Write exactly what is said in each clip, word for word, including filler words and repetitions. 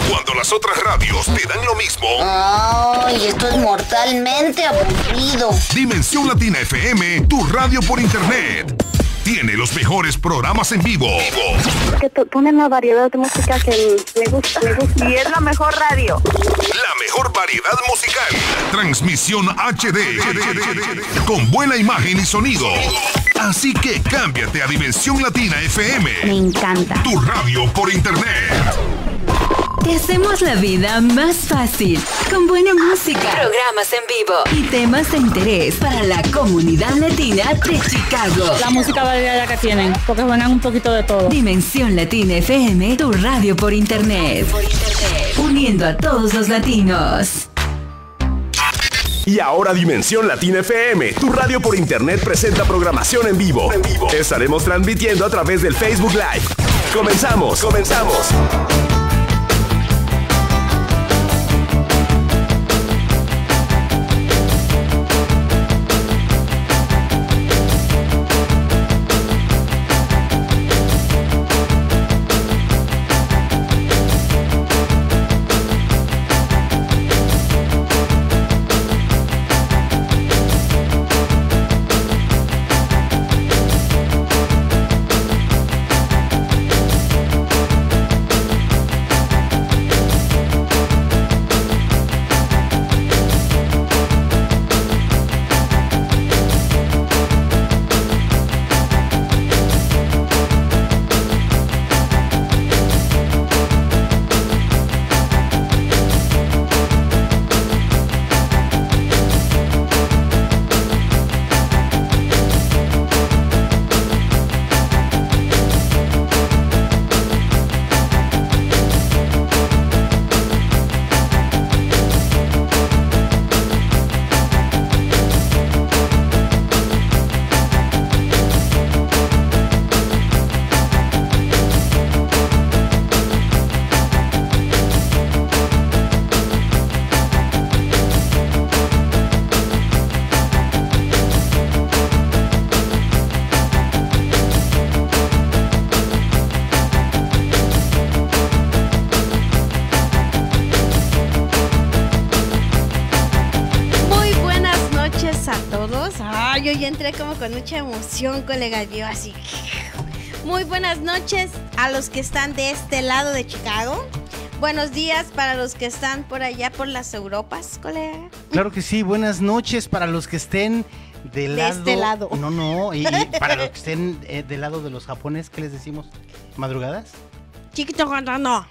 Cuando las otras radios te dan lo mismo. Ay, esto es mortalmente aburrido. Dimensión Latina F M, tu radio por internet. Tiene los mejores programas en vivo. Que ponen una variedad de música que me gusta, me gusta. Y es la mejor radio. La mejor variedad musical. Transmisión H D. Con buena imagen y sonido. Así que cámbiate a Dimensión Latina F M. Me encanta. Tu radio por internet. Te hacemos la vida más fácil, con buena música, programas en vivo y temas de interés para la comunidad latina de Chicago. La música variada que tienen, porque suenan un poquito de todo. Dimensión Latina F M, tu radio por internet. Por internet. Uniendo a todos los latinos. Y ahora Dimensión Latina F M, tu radio por internet presenta programación en vivo. En vivo. Estaremos transmitiendo a través del Facebook Live. Comenzamos, comenzamos. Como con mucha emoción, colega, yo así. Muy buenas noches a los que están de este lado de Chicago. Buenos días para los que están por allá por las Europas, colega. Claro que sí, buenas noches para los que estén del de lado. este lado. No, no, y, y para los que estén eh, del lado de los japoneses, ¿qué les decimos? ¿Madrugadas? Chiquito, no.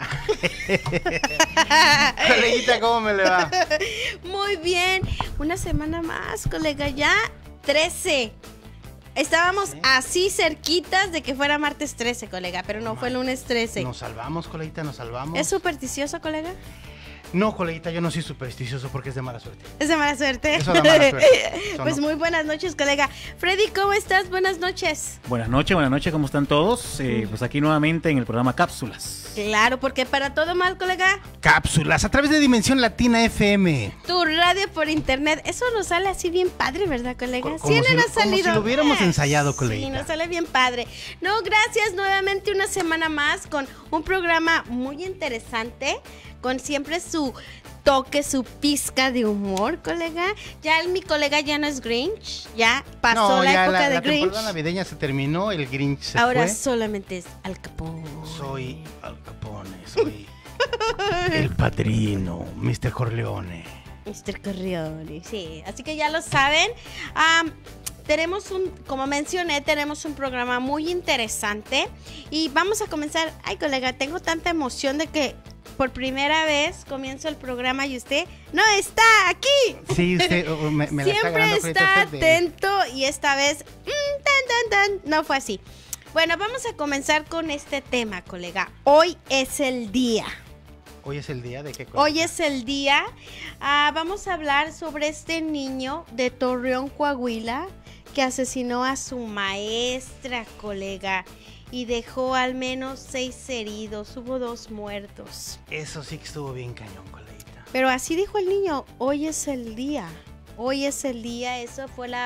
Coleguita, ¿cómo me le va? Muy bien, una semana más, colega, ya trece. Estábamos ¿Eh? así cerquitas de que fuera martes trece, colega, pero no, no fue lunes trece. Nos salvamos, coleguita, nos salvamos. ¿Es supersticioso, colega? No, coleguita, yo no soy supersticioso porque es de mala suerte. ¿Es de mala suerte? Eso da mala suerte. Eso pues no. Muy buenas noches, colega. Freddy, ¿cómo estás? Buenas noches. Buenas noches, buenas noches, ¿cómo están todos? Eh, pues aquí nuevamente en el programa Cápsulas. Claro, porque para todo mal, colega. Cápsulas, a través de Dimensión Latina F M. Tu radio por internet. Eso nos sale así bien padre, ¿verdad, colega? Co Sí, si, nos ha salido. Como si lo hubiéramos ensayado, colega. Sí, nos sale bien padre. No, gracias nuevamente una semana más con un programa muy interesante, con siempre su toque, su pizca de humor, colega. Ya el, mi colega ya no es Grinch, ya pasó no, la ya época la, de la Grinch. La temporada navideña se terminó, el Grinch se Ahora fue. solamente es Al Capone. Soy Al Capone, soy el padrino, mister Corleone. mister Corleone, sí. Así que ya lo saben. Um, Tenemos un, como mencioné, tenemos un programa muy interesante y vamos a comenzar. Ay, colega, tengo tanta emoción de que por primera vez comienzo el programa y usted no está aquí. Sí, usted uh, me, me la Siempre está, está usted de... atento y esta vez mm, tan, tan, tan, no fue así. Bueno, vamos a comenzar con este tema, colega. Hoy es el día. ¿Hoy es el día de qué cosa? Hoy es el día. Uh, vamos a hablar sobre este niño de Torreón, Coahuila, que asesinó a su maestra, colega, y dejó al menos seis heridos. Hubo dos muertos. Eso sí que estuvo bien cañón, coleguita. Pero así dijo el niño, hoy es el día. Hoy es el día, eso fue la,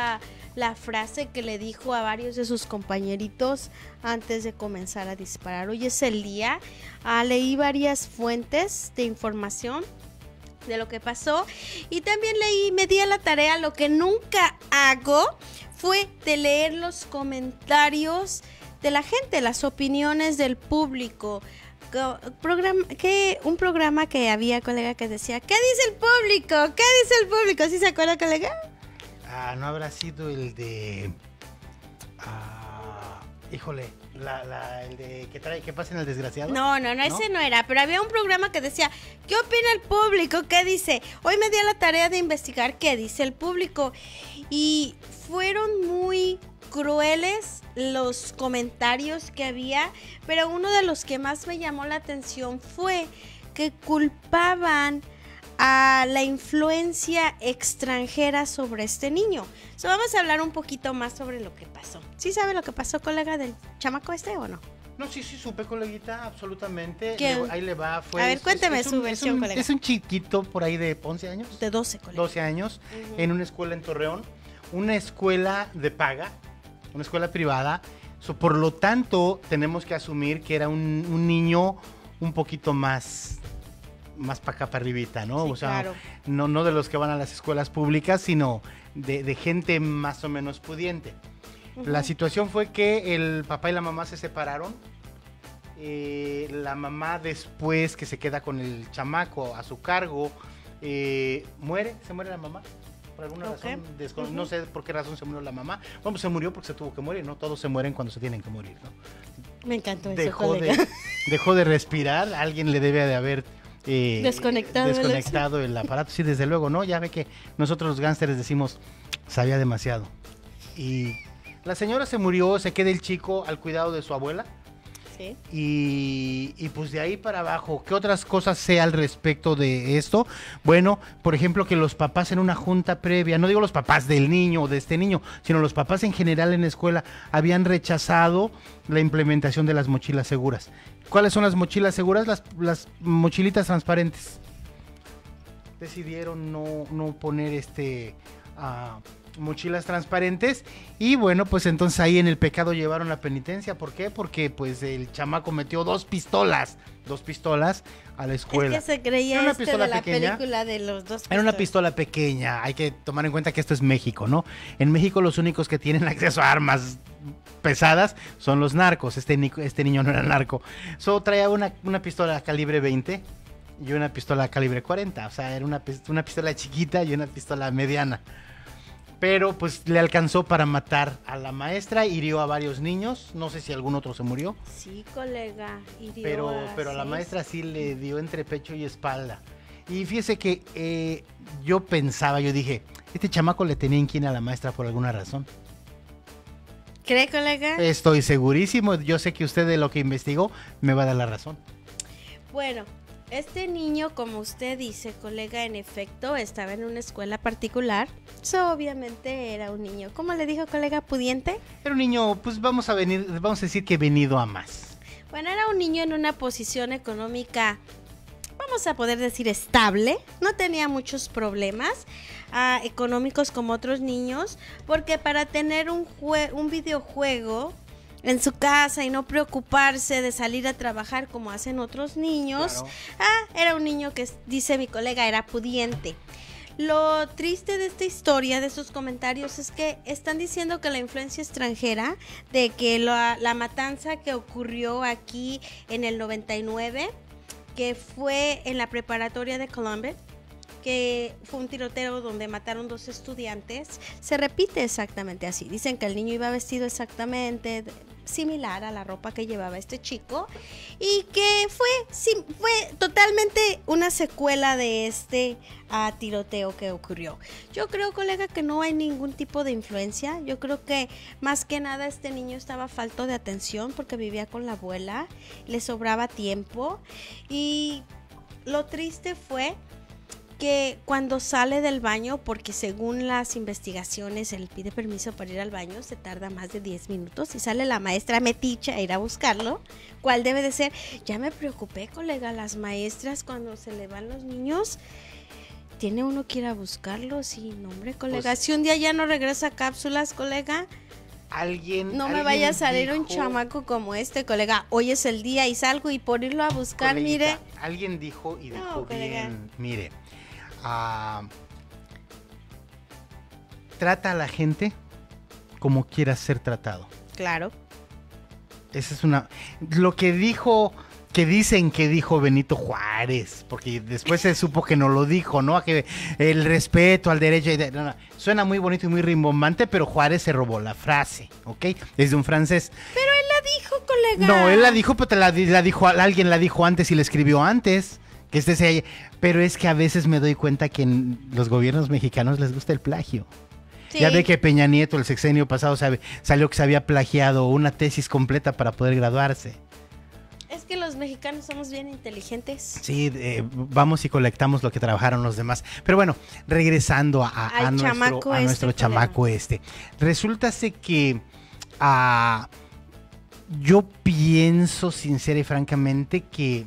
la frase que le dijo a varios de sus compañeritos antes de comenzar a disparar. Hoy es el día. Ah, leí varias fuentes de información de lo que pasó y también leí, me di a la tarea, lo que nunca hago fue de leer los comentarios de la gente, las opiniones del público. Programa, que, un programa que había, colega, que decía, ¿qué dice el público? ¿Qué dice el público? ¿Sí se acuerda, colega? Ah, no habrá sido el de... Ah, híjole, la, la, el de que trae, que pasa en el desgraciado. No, no, no, ese no era, pero había un programa que decía, ¿qué opina el público? ¿Qué dice? Hoy me di a la tarea de investigar qué dice el público y fueron muy crueles los comentarios que había, pero uno de los que más me llamó la atención fue que culpaban a la influencia extranjera sobre este niño. So, vamos a hablar un poquito más sobre lo que pasó. ¿Sí sabe lo que pasó, colega, del chamaco este o no? No, sí, sí, supe, coleguita, absolutamente. ¿Quién? Le, ahí le va. Fue, a ver, cuéntame es, es su un, versión, es un, colega. Es un chiquito por ahí de once años. De doce, colega. doce años, Uh-huh. en una escuela en Torreón. Una escuela de paga, una escuela privada. So, por lo tanto, tenemos que asumir que era un, un niño un poquito más, más para acá, para arribita, ¿no? Sí, o sea, claro. no, no de los que van a las escuelas públicas, sino de, de gente más o menos pudiente. Uh-huh. La situación fue que el papá y la mamá se separaron. Eh, la mamá, después que se queda con el chamaco a su cargo, eh, muere, se muere la mamá. Por alguna Okay. razón, descon- Uh-huh. no sé por qué razón se murió la mamá. Bueno, pues se murió porque se tuvo que morir, ¿no? Todos se mueren cuando se tienen que morir, ¿no? Me encantó eso, Dejó colega. de, dejó de respirar, alguien le debe de haber eh, Desconectado, desconectado el aparato. Sí, desde luego, ¿no? Ya ve que nosotros los gánsteres decimos, sabía demasiado. Y la señora se murió, se queda el chico al cuidado de su abuela. Sí. Y, y pues de ahí para abajo, ¿qué otras cosas sé al respecto de esto? Bueno, por ejemplo, que los papás en una junta previa, no digo los papás del niño o de este niño, sino los papás en general en la escuela, habían rechazado la implementación de las mochilas seguras. ¿Cuáles son las mochilas seguras? Las, las mochilitas transparentes. Decidieron no, no poner este... Uh, mochilas transparentes y bueno, pues entonces ahí en el pecado llevaron la penitencia. ¿Por qué? Porque pues el chamaco metió dos pistolas, dos pistolas a la escuela. Es que se creía Era una este pistola de la pequeña. película de los dos Era una pistolas. pistola pequeña, hay que tomar en cuenta que esto es México, ¿no? En México los únicos que tienen acceso a armas pesadas son los narcos, este, ni- este niño no era narco. Solo traía una, una pistola calibre veinte y una pistola calibre cuarenta, o sea, era una, pis- una pistola chiquita y una pistola mediana. Pero pues le alcanzó para matar a la maestra, hirió a varios niños, no sé si algún otro se murió, Sí, colega. hirió pero, a pero a la seis. maestra sí le dio entre pecho y espalda. Y fíjese que eh, yo pensaba, yo dije, este chamaco le tenía inquina a la maestra por alguna razón. ¿Cree, colega? Estoy segurísimo, yo sé que usted de lo que investigó me va a dar la razón. Bueno, este niño, como usted dice, colega, en efecto, estaba en una escuela particular. So, obviamente era un niño, ¿cómo le dijo, colega, pudiente? Era un niño, pues vamos a venir, vamos a decir que venido a más. Bueno, era un niño en una posición económica, vamos a poder decir, estable. No tenía muchos problemas ah, económicos como otros niños, porque para tener un, jue- un videojuego en su casa y no preocuparse de salir a trabajar como hacen otros niños, Claro. ah, era un niño que, dice mi colega, era pudiente. Lo triste de esta historia, de estos comentarios, es que están diciendo que la influencia extranjera, de que la, la matanza que ocurrió aquí en el noventa y nueve, que fue en la preparatoria de Columbia, que fue un tiroteo donde mataron dos estudiantes, se repite exactamente así. Dicen que el niño iba vestido exactamente de- similar a la ropa que llevaba este chico y que fue, sí, fue totalmente una secuela de este ah, tiroteo que ocurrió. Yo creo, colega, que no hay ningún tipo de influencia. Yo creo que más que nada este niño estaba falto de atención porque vivía con la abuela, le sobraba tiempo y lo triste fue que cuando sale del baño, porque según las investigaciones él pide permiso para ir al baño, se tarda más de diez minutos y sale la maestra metiche a ir a buscarlo. ¿Cuál debe de ser? Ya me preocupé, colega, las maestras cuando se le van los niños tiene uno que ir a buscarlo, sí, no, hombre, colega. Pues, si un día ya no regresa a cápsulas, colega, alguien no alguien me vaya a salir dijo, un chamaco como este, colega. Hoy es el día y salgo y por irlo a buscar, coleguita, mire. Alguien dijo y dijo no, bien, mire, uh, trata a la gente como quieras ser tratado. Claro. Esa es una... Lo que dijo... Que dicen que dijo Benito Juárez, porque después se supo que no lo dijo, ¿no? Que el respeto al derecho... No, no, suena muy bonito y muy rimbombante, pero Juárez se robó la frase, ¿ok? Es de un francés. Pero él la dijo, colega. No, él la dijo, pero te la, la dijo, alguien la dijo antes y la escribió antes. Que este sea... Pero es que a veces me doy cuenta que en los gobiernos mexicanos les gusta el plagio. Sí. Ya ve que Peña Nieto el sexenio pasado sabe, salió que se había plagiado una tesis completa para poder graduarse. Es que los mexicanos somos bien inteligentes. Sí, eh, vamos y colectamos lo que trabajaron los demás. Pero bueno, regresando a, a nuestro, a nuestro este chamaco este. Resulta que uh, yo pienso sincera y francamente que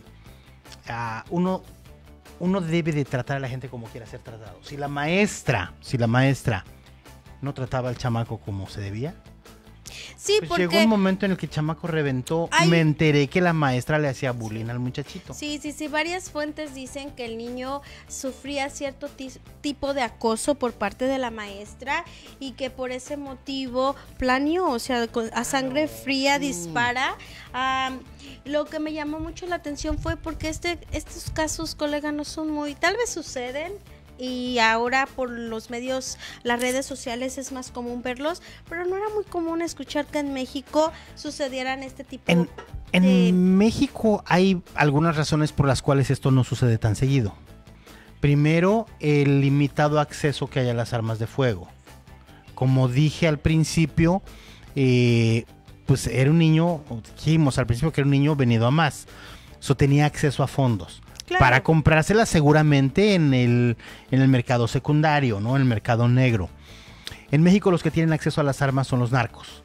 uh, uno, uno debe de tratar a la gente como quiera ser tratado. Si la maestra, si la maestra no trataba al chamaco como se debía, sí, pues porque llegó un momento en el que el chamaco reventó. Ay, me enteré que la maestra le hacía bullying al muchachito. Sí, sí, sí. Varias fuentes dicen que el niño sufría cierto tipo de acoso por parte de la maestra y que por ese motivo planeó, o sea, a sangre fría dispara. Um, lo que me llamó mucho la atención fue porque este, estos casos, colega, no son muy... Tal vez suceden. Y ahora por los medios, las redes sociales es más común verlos, pero no era muy común escuchar que en México sucedieran este tipo en, en de... México hay algunas razones por las cuales esto no sucede tan seguido. Primero, el limitado acceso que hay a las armas de fuego. Como dije al principio, eh, pues era un niño, dijimos al principio que era un niño venido a más. So, tenía acceso a fondos. Claro. Para comprárselas seguramente en el, en el mercado secundario, ¿no? En el mercado negro. En México los que tienen acceso a las armas son los narcos.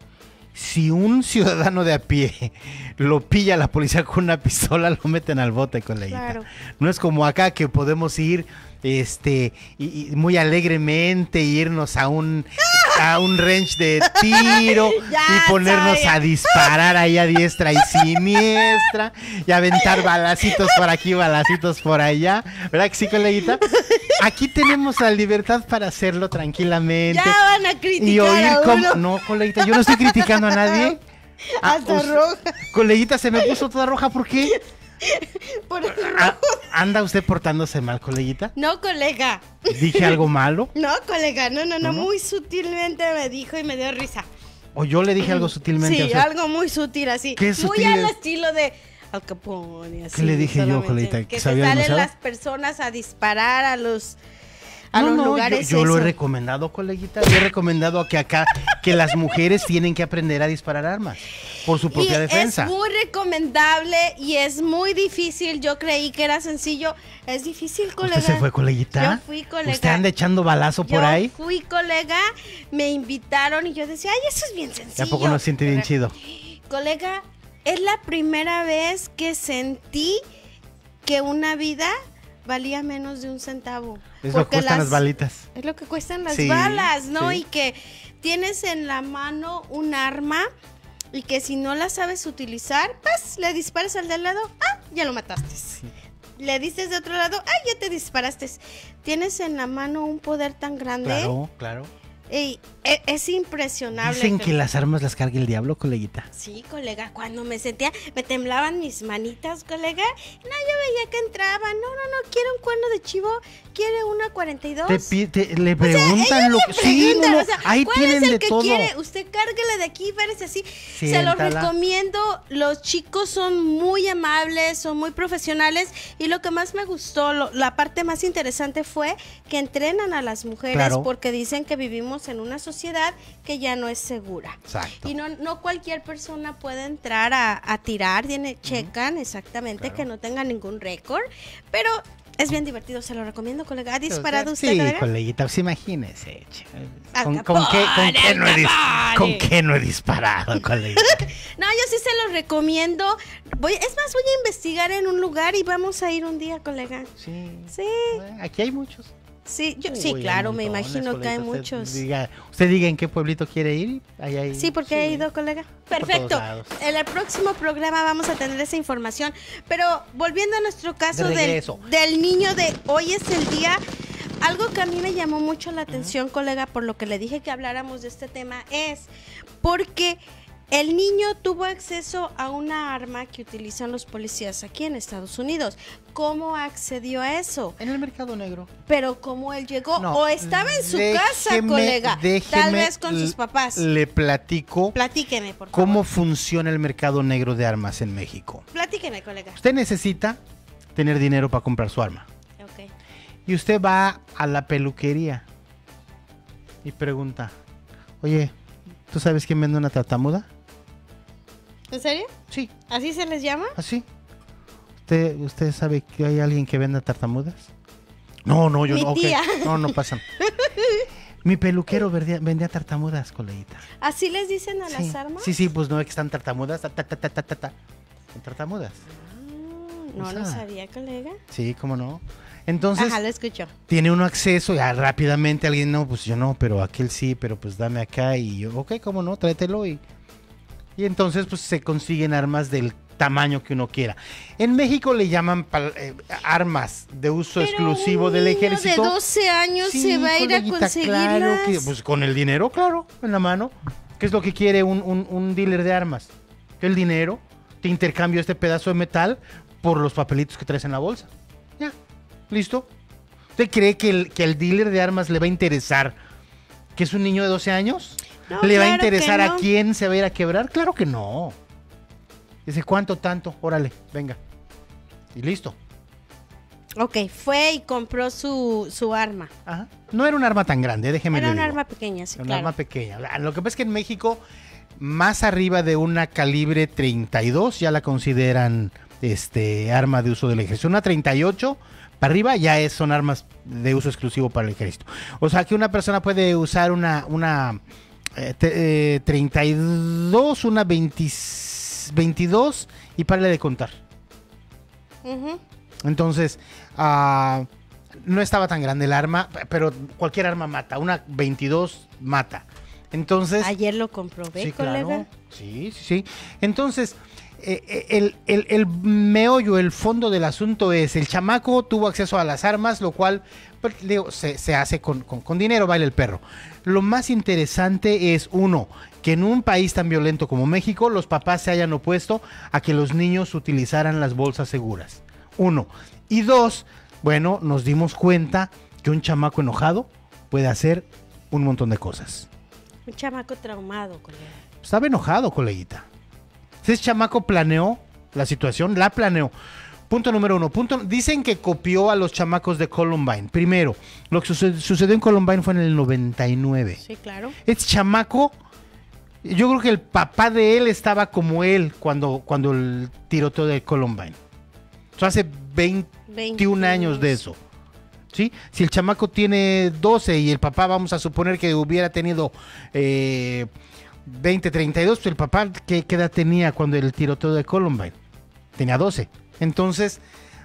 Si un ciudadano de a pie lo pilla la policía con una pistola, lo meten al bote, coleguita. Claro. No es como acá que podemos ir este y, y muy alegremente irnos a un a un range de tiro ya, y ponernos sabía. a disparar ahí a diestra y siniestra y aventar balacitos por aquí, balacitos por allá, ¿verdad que sí, coleguita? Aquí tenemos la libertad para hacerlo tranquilamente. Ya van a criticar y oír a cómo... uno. No, coleguita, yo no estoy criticando a nadie. Hasta ah, roja. Coleguita, se me puso toda roja, ¿por qué? Por el ah, ¿Anda usted portándose mal, coleguita? No, colega. ¿Dije algo malo? No, colega, no, no, no, no, muy sutilmente me dijo y me dio risa. ¿O yo le dije algo sutilmente? Sí, o sea, algo muy sutil así. ¿Qué muy sutil? al estilo de Al Capone. Así, ¿qué le dije yo, coleguita? Que se sabía salen demasiado? las personas a disparar a los... A no, los no, lugares yo, yo lo he eso. recomendado, coleguita. Yo he recomendado que acá, que las mujeres tienen que aprender a disparar armas por su propia y defensa. Es muy recomendable y es muy difícil. Yo creí que era sencillo. Es difícil, colega. ¿Usted se fue, coleguita? Yo fui, colega. ¿Usted anda echando balazo por yo ahí? Yo fui, colega. Me invitaron y yo decía, ay, eso es bien sencillo. ¿Y a poco no siente bien chido? Colega, es la primera vez que sentí que una vida valía menos de un centavo. Es lo que cuestan las, las balitas. Es lo que cuestan las sí, balas, ¿no? Sí. Y que tienes en la mano un arma y que si no la sabes utilizar, pues le disparas al de al lado, ah, ya lo mataste. Sí. Le dices de otro lado, ah, ya te disparaste. Tienes en la mano un poder tan grande. Claro, claro. Y es, es impresionable. Dicen que, que las armas las carga el diablo, coleguita. Sí, colega, cuando me sentía, me temblaban mis manitas, colega. No, yo veía que entraba, no, no, no, quiere un cuerno de chivo, quiere una cuarenta y dos. Te, te, le preguntan o sea, lo que... Sí, no, no, o sea, ahí ¿cuál tienen es el de que todo. Quiere? Usted cárguele de aquí, parece así. Siéntala. Se los recomiendo, los chicos son muy amables, son muy profesionales y lo que más me gustó, lo, la parte más interesante fue que entrenan a las mujeres claro. porque dicen que vivimos en una sociedad que ya no es segura. Exacto. Y no, no cualquier persona puede entrar a, a tirar, tiene, checan exactamente claro. que no tenga ningún récord, pero Es bien divertido, se lo recomiendo, colega. ¿Ha disparado usted, Sí, colega? coleguita, pues imagínese. ¿Con, Al con qué, con, Capone, qué no he dis- Al ¿Con Capone. qué no he disparado, coleguita? No, yo sí se los recomiendo. Voy, es más, voy a investigar en un lugar y vamos a ir un día, colega. Sí. Sí, Aquí hay muchos. sí, yo, sí, Uy, claro, hay me montones, imagino que hay coleguita. muchos. Usted diga, usted diga en qué pueblito quiere ir. Ahí hay, Sí, porque he ido, colega. Perfecto. todos lados. En el próximo programa vamos a tener esa información. Pero volviendo a nuestro caso De del, regreso. del niño de hoy es el día. Algo que a mí me llamó mucho la atención, colega, por lo que le dije que habláramos de este tema, es porque el niño tuvo acceso a una arma que utilizan los policías aquí en Estados Unidos. ¿Cómo accedió a eso? En el mercado negro. Pero cómo él llegó, No, o estaba en su déjeme- casa, colega, tal déjeme vez con sus l- papás. Le platico Platíqueme, por favor. cómo funciona el mercado negro de armas en México. Platíqueme, colega. Usted necesita tener dinero para comprar su arma. Ok. Y usted va a la peluquería y pregunta, oye, ¿tú sabes quién vende una tartamuda? ¿En serio? Sí. ¿Así se les llama? ¿Así? ¿Usted, ¿Usted sabe que hay alguien que venda tartamudas? No, no, yo Mi no. ok. tía. No, no pasan. Mi peluquero vendía, vendía tartamudas, coleguita. ¿Así les dicen a Sí. las armas? Sí, sí, pues no es que están tartamudas. Ta, ta, ta, ta, ta, ta, ta. Son tartamudas. Mm, no O lo sea, sabía, colega. Sí, cómo no. Entonces, Ajá, lo escucho. tiene uno acceso ya rápidamente. Alguien, no, pues yo no, pero aquel sí, pero pues dame acá. Y yo, ok, cómo no, tráetelo. Y, y entonces, pues se consiguen armas del tamaño que uno quiera. En México le llaman pal- eh, armas de uso Pero exclusivo un del niño ejército. de doce años Sí, se va a ir a coleguita, conseguirlas. claro que- pues con el dinero, claro, en la mano. ¿Qué es lo que quiere un, un- un dealer de armas? El dinero. Te intercambio este pedazo de metal por los papelitos que traes en la bolsa. Ya, listo. ¿Usted cree que el, que el dealer de armas le va a interesar que es un niño de doce años? No, ¿Le va a claro que interesar no. a quién se va a ir a quebrar? Claro que no. Dice, ¿cuánto tanto? Órale, venga. Y listo. Ok, fue y compró su, su arma. Ajá. No era un arma tan grande, déjeme Era le un digo. arma pequeña, sí, Era un claro. arma pequeña. La- Lo que pasa es que en México, más arriba de una calibre treinta y dos, ya la consideran este arma de uso del ejército. Una treinta y ocho para arriba ya es, son armas de uso exclusivo para el ejército. O sea que una persona puede usar una, una eh, te- eh, treinta y dos, una veinte, veintidós y párale de contar. Ujú. Entonces, ah, no estaba tan grande el arma, pero cualquier arma mata. Una veintidós mata. Entonces, Ayer lo comprobé, sí, colega. claro. Sí, sí, sí. Entonces, eh, eh, el, el- el meollo, el fondo del asunto es, el chamaco tuvo acceso a las armas, lo cual pues, digo, se, se hace con, con- con dinero, baila el perro. Lo más interesante es, uno, que en un país tan violento como México, los papás se hayan opuesto a que los niños utilizaran las bolsas seguras. Uno. Y dos, bueno, nos dimos cuenta que un chamaco enojado puede hacer un montón de cosas. Un chamaco traumado, colega. Estaba enojado, coleguita. Ese chamaco planeó la situación, la planeó. Punto número uno. Punto, dicen que copió a los chamacos de Columbine. Primero, lo que suced- sucedió en Columbine fue en el noventa y nueve. Sí, claro. Este chamaco, yo creo que el papá de él estaba como él cuando, cuando el tiroteo de Columbine. Eso hace veintiún años de eso. ¿Sí? Si el chamaco tiene doce y el papá, vamos a suponer que hubiera tenido eh, veinte, treinta y dos, pues el papá, ¿qué, qué edad tenía cuando el tiroteo de Columbine? Tenía doce. Entonces,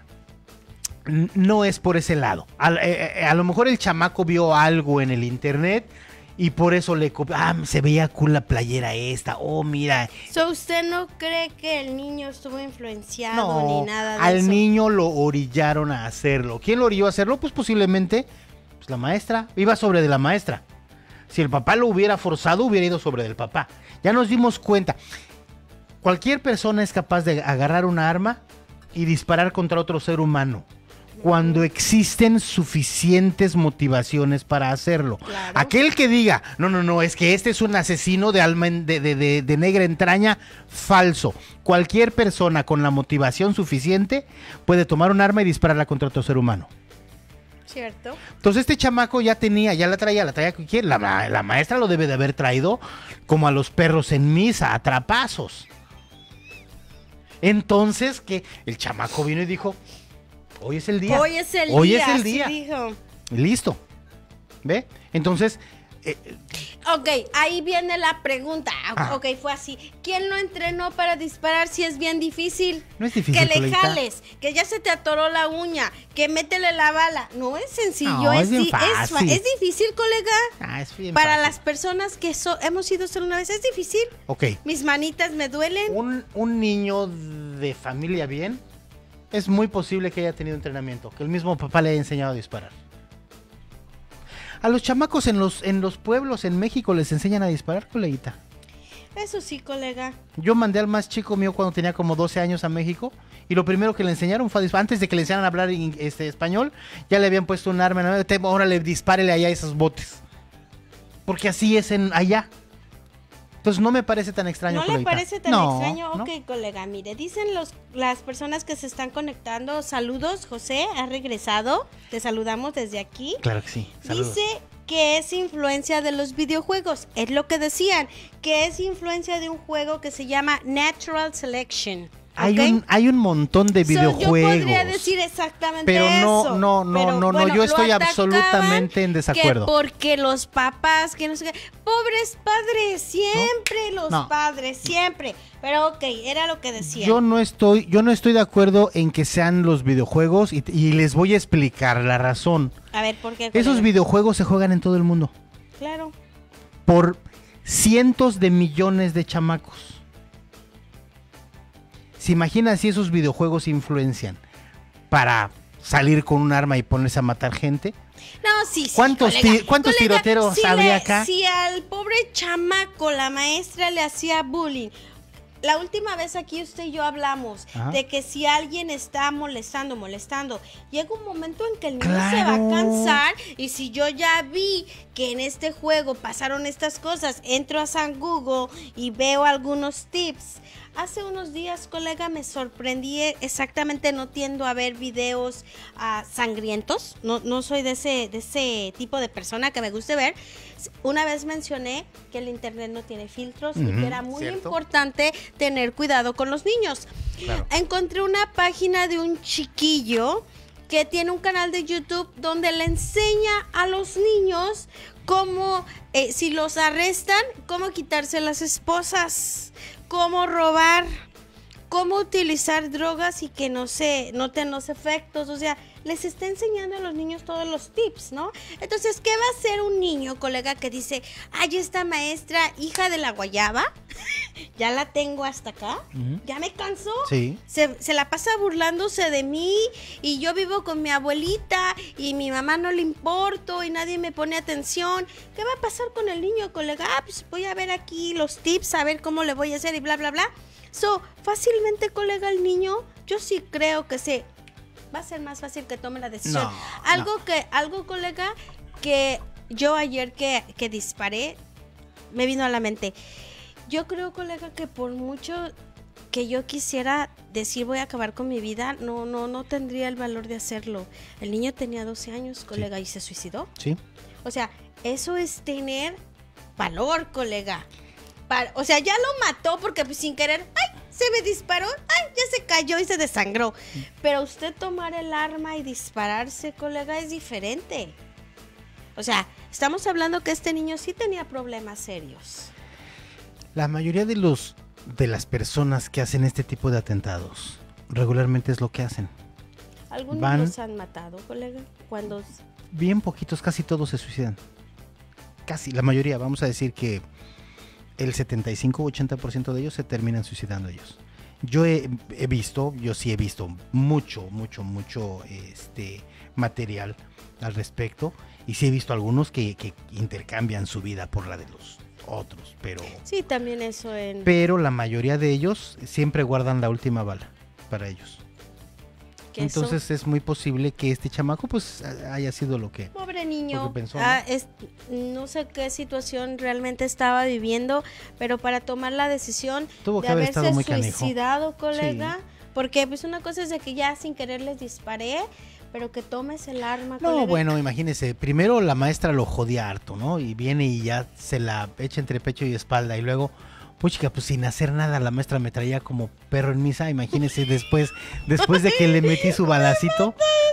n- no es por ese lado. A, eh, eh, a lo mejor el chamaco vio algo en el internet y por eso le copió. Ah, se veía cool la playera esta. Oh, mira. So, ¿usted no cree que el niño estuvo influenciado No, ni nada de al eso? niño lo orillaron a hacerlo. ¿Quién lo orilló a hacerlo? Pues posiblemente pues, la maestra. Iba sobre de la maestra. Si el papá lo hubiera forzado, hubiera ido sobre del papá. Ya nos dimos cuenta. Cualquier persona es capaz de agarrar una arma y disparar contra otro ser humano cuando existen suficientes motivaciones para hacerlo. Claro. Aquel que diga, no, no, no, es que este es un asesino de alma en- de, de- de- de negra entraña, falso. Cualquier persona con la motivación suficiente puede tomar un arma y dispararla contra otro ser humano. ¿Cierto? Entonces este chamaco ya tenía, ya la traía, la traía, ¿quién? La, ma- la maestra lo debe de haber traído como a los perros en misa, a trapazos. Entonces que el chamaco vino y dijo, Hoy es el día. Hoy es el Hoy día. es el día. Así dijo. Listo. ¿Ve? Entonces... Eh, Ok, ahí viene la pregunta. Ah. Ok, fue así. ¿Quién lo entrenó para disparar si es bien difícil? no es difícil, Que le coleguita. jales, que ya se te atoró la uña, que métele la bala. No es sencillo, No, es, es bien di- es fa- fácil. es difícil, colega. Ah, es bien Para fácil. las personas que so- hemos ido solo una vez, es difícil. Ok. Mis manitas me duelen. Un, un niño de familia bien, es muy posible que haya tenido entrenamiento, que el mismo papá le haya enseñado a disparar. A los chamacos en los, en los pueblos en México les enseñan a disparar, coleguita. Eso sí, colega. Yo mandé al más chico mío cuando tenía como doce años a México y lo primero que le enseñaron fue a disparar. Antes de que le enseñaran a hablar in- este, español, ya le habían puesto un arma. ¿No? Te- Órale, dispárele allá a esos botes. Porque así es en allá. Entonces no me parece tan extraño, ¿No le coleguita. parece tan No, extraño? ¿no? Ok, colega, mire, dicen los, las personas que se están conectando. Saludos, José, ha regresado. Te saludamos desde aquí. Claro que sí. Saludos. Dice que es influencia de los videojuegos. Es lo que decían, que es influencia de un juego que se llama Natural Selection. Hay, ¿ok? un, hay un montón de So, videojuegos. yo podría decir exactamente Pero no, eso. no, no, pero, no, no, bueno, yo lo estoy atacaban absolutamente en desacuerdo. Que porque los papás, que no sé qué. Pobres padres, siempre los No. padres, siempre. Pero ok, era lo que decían. Yo no estoy, yo no estoy de acuerdo en que sean los videojuegos y, y les voy a explicar la razón. A ver, ¿por qué? Esos colega? videojuegos se juegan en todo el mundo Claro. por cientos de millones de chamacos. ¿Se imagina si esos videojuegos influencian para salir con un arma y ponerse a matar gente? No, sí, sí. ¿Cuántos colega. ti- cuántos Colega, tiroteos si habría le- acá? Si al pobre chamaco la maestra le hacía bullying. La última vez aquí usted y yo hablamos Ajá. de que si alguien está molestando, molestando, llega un momento en que el niño Claro. se va a cansar. Y si yo ya vi que en este juego pasaron estas cosas, entro a San Google y veo algunos tips. Hace unos días, colega, me sorprendí exactamente, no tiendo a ver videos ah, sangrientos, no, no soy de ese, de ese tipo de persona que me guste ver. Una vez mencioné que el internet no tiene filtros y Ujú, que era muy cierto. importante tener cuidado con los niños. Claro. Encontré una página de un chiquillo que tiene un canal de YouTube donde le enseña a los niños cómo, eh, si los arrestan, cómo quitarse las esposas, cómo robar, cómo utilizar drogas y que no se noten los efectos. O sea, les está enseñando a los niños todos los tips, ¿no? Entonces, ¿qué va a hacer un niño, colega, que dice, ay, esta maestra, hija de la guayaba, ya la tengo hasta acá, Ujú. ya me cansó? Sí. Se, se la pasa burlándose de mí y yo vivo con mi abuelita y mi mamá no le importo y nadie me pone atención. ¿Qué va a pasar con el niño, colega? Ah, pues voy a ver aquí los tips, a ver cómo le voy a hacer y bla, bla, bla. So, fácilmente, colega, el niño, yo sí creo que se va a ser más fácil que tome la decisión. No, algo no. que, algo, colega, que yo ayer que, que disparé, me vino a la mente. Yo creo, colega, que por mucho que yo quisiera decir voy a acabar con mi vida, no, no, no tendría el valor de hacerlo. El niño tenía doce años, colega, y se suicidó. Sí. O sea, eso es tener valor, colega. Pa- o sea, ya lo mató porque pues, sin querer, ¡ay! Se me disparó, ¡ay! Ya se cayó y se desangró. Pero usted tomar el arma y dispararse, colega, es diferente. O sea, estamos hablando que este niño sí tenía problemas serios. La mayoría de los de las personas que hacen este tipo de atentados regularmente es lo que hacen. Algunos Van- los han matado, colega. Cuando Bien poquitos, casi todos se suicidan. Casi, la mayoría, vamos a decir que el setenta y cinco ochenta por ciento de ellos se terminan suicidando ellos. Yo he, he visto, yo sí he visto mucho, mucho, mucho este material al respecto. Y sí he visto algunos que, que intercambian su vida por la de los otros, pero, sí, también eso en... pero la mayoría de ellos siempre guardan la última bala para ellos. que eso- Entonces es muy posible que este chamaco pues haya sido lo que... Pobre niño, Porque pensó, ¿no? ah, es- no sé qué situación realmente estaba viviendo, pero para tomar la decisión Tuvo de que haber haberse estado muy canijo. suicidado, colega, porque pues una cosa es de que ya sin querer les disparé, pero que tomes el arma, No, colega. bueno, imagínese, primero la maestra lo jodía harto, ¿no? Y viene y ya se la echa entre pecho y espalda y luego, puchica, pues sin hacer nada la maestra me traía como perro en misa, imagínese después, después de que le metí su balacito,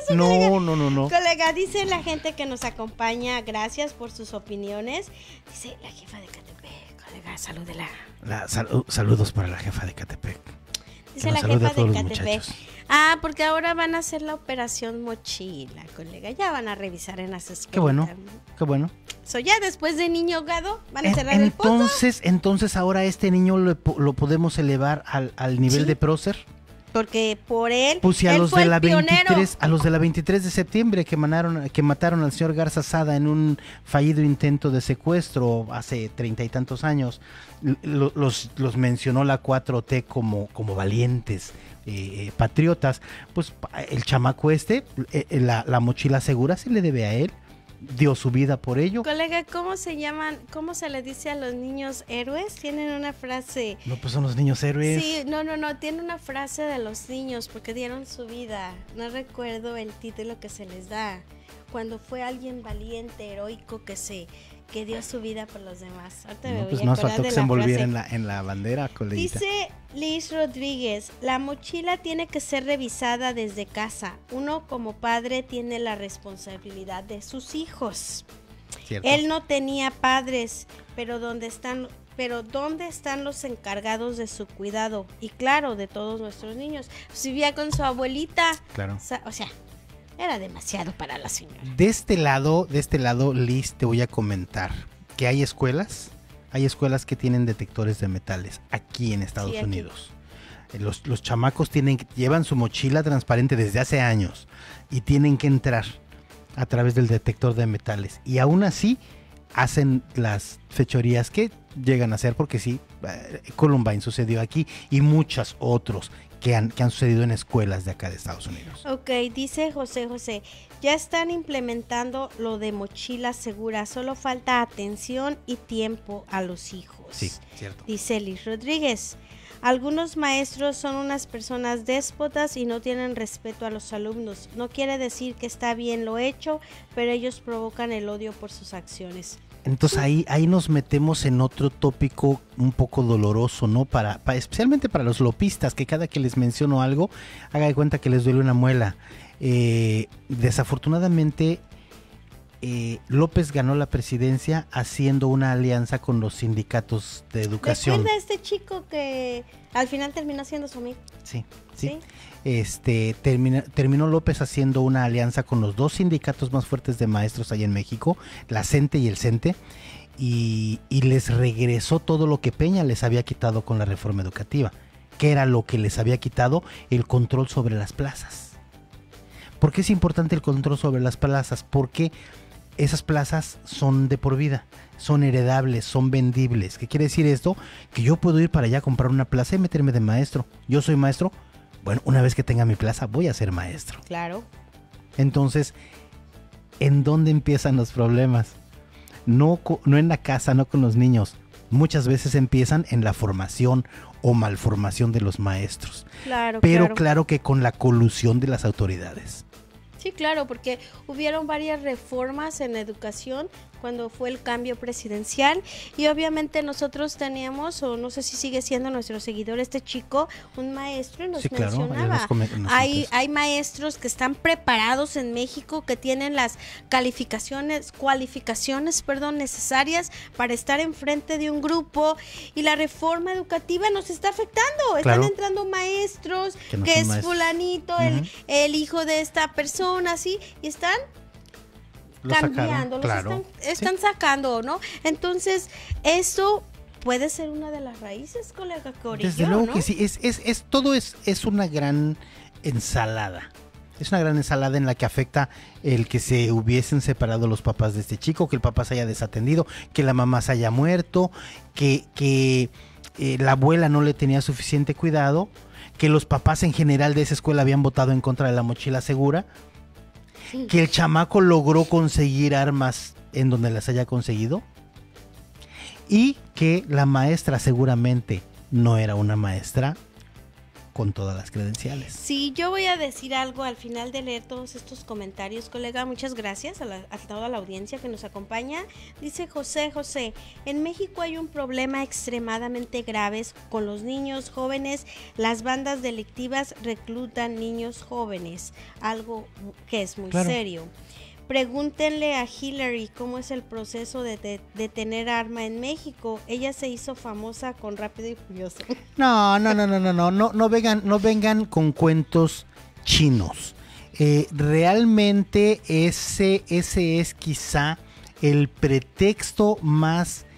eso, No, colega. no, no, no. Colega, dice la gente que nos acompaña, gracias por sus opiniones. Dice la jefa de Catepec, colega, salúdela. La, sal- saludos para la jefa de Catepec. Dice Que la nos salude jefa a todos de los Catepec. muchachos. Ah, porque ahora van a hacer la operación mochila, colega. Ya van a revisar en las escuelas. Qué bueno, qué bueno. So, ya después de niño ahogado, van a En- cerrar el pozo. entonces, entonces ahora este niño lo, po- lo podemos elevar al, al nivel Sí. de prócer. Porque por él, Pues si a él los fue de el la pionero. veintitrés, a los de la veintitrés de septiembre que manaron, que mataron al señor Garza Sada en un fallido intento de secuestro hace treinta y tantos años, lo- los, los mencionó la cuatro T como, como valientes, eh, eh, patriotas. Pues pa- el chamaco este, eh, eh, la, la mochila segura se le debe a él, dio su vida por ello. Colega, ¿cómo se llaman? ¿Cómo se les dice a los niños héroes? Tienen una frase. No, pues son los niños héroes. Sí, no, no, no, tiene una frase de los niños porque dieron su vida. No recuerdo el título que se les da. Cuando fue alguien valiente, heroico, que se que dio su vida por los demás. Ahorita me No, voy pues a más acordar faltó de que se la envolviera frase. en la, en la bandera, coleguita. Dice Liz Rodríguez, la mochila tiene que ser revisada desde casa. Uno como padre tiene la responsabilidad de sus hijos. Cierto. Él no tenía padres, pero ¿dónde están, pero ¿dónde están los encargados de su cuidado? Y claro, de todos nuestros niños. Pues vivía con su abuelita. Claro. O sea, o sea, era demasiado para la señora. De este lado, de este lado, Liz, te voy a comentar que hay escuelas, hay escuelas que tienen detectores de metales aquí en Estados Sí, aquí. Unidos. Eh, Los, los chamacos tienen, llevan su mochila transparente desde hace años y tienen que entrar a través del detector de metales. Y aún así hacen las fechorías que llegan a hacer, porque sí, eh, Columbine sucedió aquí y muchos otros que han, que han sucedido en escuelas de acá de Estados Unidos. Ok, dice José José, ya están implementando lo de mochila segura, solo falta atención y tiempo a los hijos. Sí, cierto. Dice Liz Rodríguez, algunos maestros son unas personas déspotas y no tienen respeto a los alumnos. No quiere decir que está bien lo hecho, pero ellos provocan el odio por sus acciones. Entonces ahí, ahí nos metemos en otro tópico un poco doloroso, ¿no? Para, para especialmente para los lopistas, que cada que les menciono algo, haga de cuenta que les duele una muela. Eh, desafortunadamente, eh, López ganó la presidencia haciendo una alianza con los sindicatos de educación. ¿Recuerda a este chico que al final terminó siendo su amigo? Sí, sí. ¿Sí? Este, termina- terminó López haciendo una alianza con los dos sindicatos más fuertes de maestros ahí en México, la CENTE y el CENTE, y, y les regresó todo lo que Peña les había quitado con la reforma educativa, que era lo que les había quitado el control sobre las plazas. ¿Por qué es importante el control sobre las plazas? Porque esas plazas son de por vida, son heredables, son vendibles. ¿Qué quiere decir esto? Que yo puedo ir para allá a comprar una plaza y meterme de maestro. Yo soy maestro. Bueno, una vez que tenga mi plaza, voy a ser maestro. Claro. Entonces, ¿en dónde empiezan los problemas? No, co- no en la casa, no con los niños. Muchas veces empiezan en la formación o malformación de los maestros. Claro, Pero claro. claro que con la colusión de las autoridades. Sí, claro, porque hubieron varias reformas en educación cuando fue el cambio presidencial y obviamente nosotros teníamos, o no sé si sigue siendo nuestro seguidor este chico, un maestro y nos Sí, claro, ayer mencionaba. nos come- nos hay, contesta. hay maestros que están preparados en México, que tienen las calificaciones, cualificaciones, perdón, necesarias para estar enfrente de un grupo y la reforma educativa nos está afectando. Claro. Están entrando maestros Que no que son es maestros. fulanito, el, Ujú. el hijo de esta persona, así, y están Lo sacaron, cambiando, los claro. están, están sacando, ¿no? Entonces, eso puede ser una de las raíces, colega Corillo, Desde luego ¿no? que sí, es, es, es, todo es, es una gran ensalada. Es una gran ensalada en la que afecta el que se hubiesen separado los papás de este chico, que el papá se haya desatendido, que la mamá se haya muerto, que, que eh, la abuela no le tenía suficiente cuidado, que los papás en general de esa escuela habían votado en contra de la mochila segura, Sí. que el chamaco logró conseguir armas en donde las haya conseguido y que la maestra seguramente no era una maestra con todas las credenciales. Sí, yo voy a decir algo al final de leer todos estos comentarios, colega. Muchas gracias a, la, a toda la audiencia que nos acompaña. Dice José, José, en México hay un problema extremadamente grave con los niños jóvenes. Las bandas delictivas reclutan niños jóvenes, algo que es muy claro. serio. Pregúntenle a Hillary cómo es el proceso de, de, de tener arma en México. Ella se hizo famosa con Rápido y Furioso. No, no, no, no, no, no, no, no vengan, no vengan con cuentos chinos. Eh, realmente ese, ese es quizá el pretexto más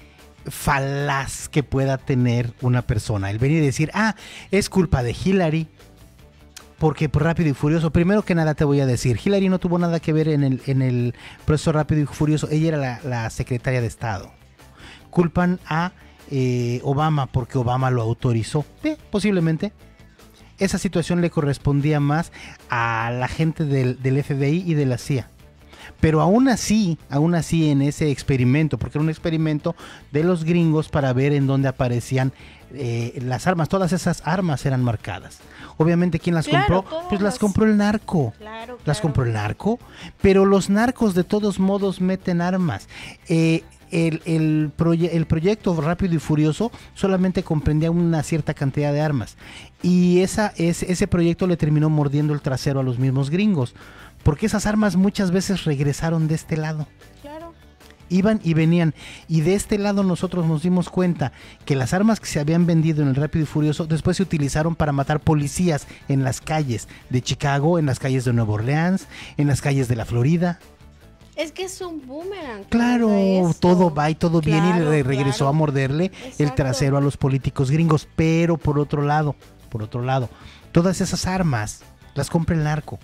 falaz que pueda tener una persona. El venir y decir, ah, es culpa de Hillary. Porque por Rápido y Furioso, primero que nada te voy a decir, Hillary no tuvo nada que ver en el, en el proceso Rápido y Furioso, ella era la, la secretaria de Estado. Culpan a eh, Obama porque Obama lo autorizó, eh, posiblemente. Esa situación le correspondía más a la gente del, del F B I y de la C I A. Pero aún así, aún así en ese experimento, porque era un experimento de los gringos para ver en dónde aparecían eh, las armas, todas esas armas eran marcadas. Obviamente, ¿quién las claro, compró? Pues las compró el narco. Claro, claro. Las compró el narco, pero los narcos de todos modos meten armas. Eh, el, el, proye- el proyecto Rápido y Furioso solamente comprendía una cierta cantidad de armas. Y esa, ese, ese proyecto le terminó mordiendo el trasero a los mismos gringos. Porque esas armas muchas veces regresaron de este lado. Claro. Iban y venían. Y de este lado nosotros nos dimos cuenta que las armas que se habían vendido en el Rápido y Furioso después se utilizaron para matar policías en las calles de Chicago, en las calles de Nueva Orleans, en las calles de la Florida. Es que es un boomerang. Claro, todo va y todo claro, viene y le regresó claro. a morderle Exacto. el trasero a los políticos gringos. Pero por otro lado, por otro lado, todas esas armas las compra el narco.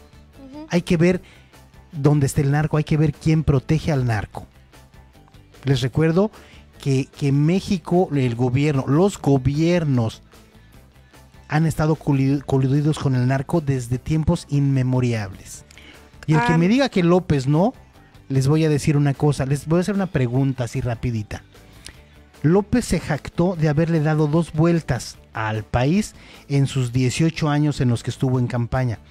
Hay que ver dónde está el narco, hay que ver quién protege al narco. Les recuerdo que, que México, el gobierno, los gobiernos han estado coludidos con el narco desde tiempos inmemoriales. Y el ah. que me diga que López no, les voy a decir una cosa, les voy a hacer una pregunta así rapidita. López se jactó de haberle dado dos vueltas al país en sus dieciocho años en los que estuvo en campaña.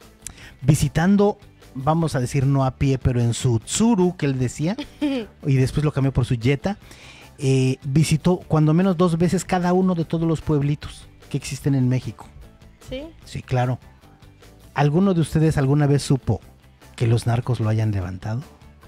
Visitando, vamos a decir no a pie, pero en su Tsuru, que él decía, y después lo cambió por su Jetta, eh, visitó cuando menos dos veces cada uno de todos los pueblitos que existen en México. ¿Sí? Sí, claro. ¿Alguno de ustedes alguna vez supo que los narcos lo hayan levantado?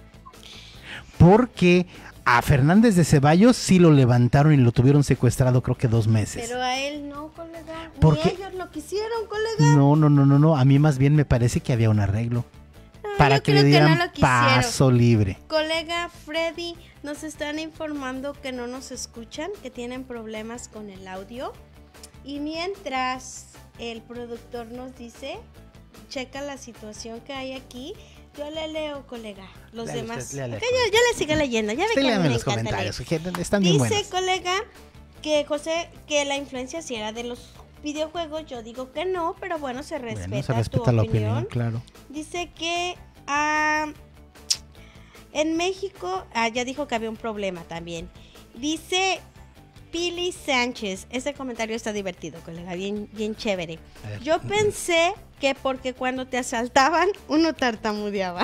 Porque a Fernández de Ceballos sí lo levantaron y lo tuvieron secuestrado creo que dos meses. Pero a él no, colega. ¿Por qué? Ni ellos lo quisieron, colega. No, no, no, no, no. A mí más bien me parece que había un arreglo. No, para que le dieran que no paso libre. Colega Freddy, nos están informando que no nos escuchan, que tienen problemas con el audio. Y mientras el productor nos dice, checa la situación que hay aquí. Yo le leo, colega, los Lea demás. Usted, lea, okay, yo, yo le sigo leyendo. Ya ve que léame me los encanta comentarios, leer. están bien Dice, buenos. colega, que José, que la influencia sí era de los videojuegos. Yo digo que no, pero bueno, se respeta, Bueno, se respeta tu la opinión. opinión, claro. Dice que uh, en México, ah, ya dijo que había un problema también. Dice Pili Sánchez, ese comentario está divertido, colega, bien, bien chévere. Yo pensé que porque cuando te asaltaban, uno tartamudeaba.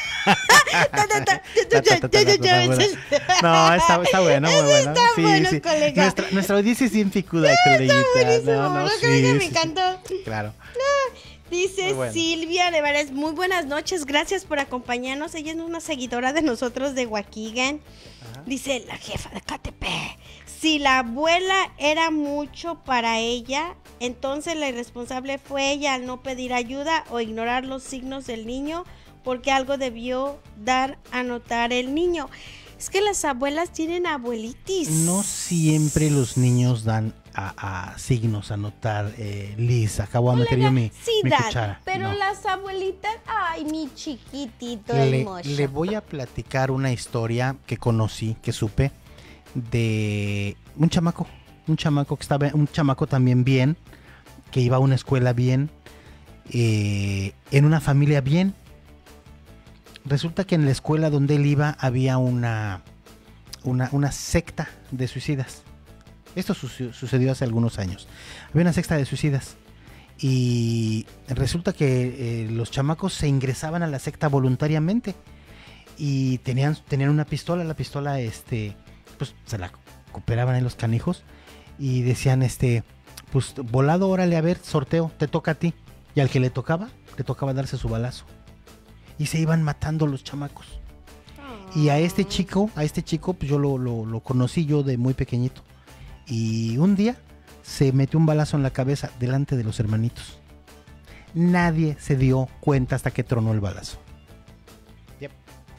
No, está, está bueno, muy bueno. Está sí, bueno, sí. colega. Nuestra, nuestra audiencia es bien picuda, coleguita. No, no, no, sí, colega, me sí, encantó. Sí, claro. Dice bueno. Silvia de Vares, muy buenas noches, gracias por acompañarnos. Ella es una seguidora de nosotros de Waukegan. Ajá. Dice la jefa de K T P. Si la abuela era mucho para ella, entonces la irresponsable fue ella al no pedir ayuda o ignorar los signos del niño, porque algo debió dar a notar el niño. Es que las abuelas tienen abuelitis. No siempre los niños dan a, a signos a notar, eh, Liz. Acabo de meter yo mi, sí mi dan, cuchara. pero no. Las abuelitas, ay, mi chiquitito le, hermoso. le voy a platicar una historia que conocí, que supe, de un chamaco. Un chamaco que estaba, un chamaco también bien, que iba a una escuela bien, eh, en una familia bien. Resulta que en la escuela donde él iba había una, una, una secta de suicidas. Esto su- sucedió hace algunos años. Había una secta de suicidas y resulta que eh, los chamacos se ingresaban a la secta voluntariamente y tenían, tenían una pistola, la pistola este, pues se la cooperaban en los canijos y decían, este, pues volado, órale, a ver, sorteo, te toca a ti. Y al que le tocaba, le tocaba darse su balazo. Y se iban matando los chamacos. Y a este chico, a este chico, pues yo lo, lo, lo conocí yo de muy pequeñito. Y un día se metió un balazo en la cabeza delante de los hermanitos. Nadie se dio cuenta hasta que tronó el balazo. Yep.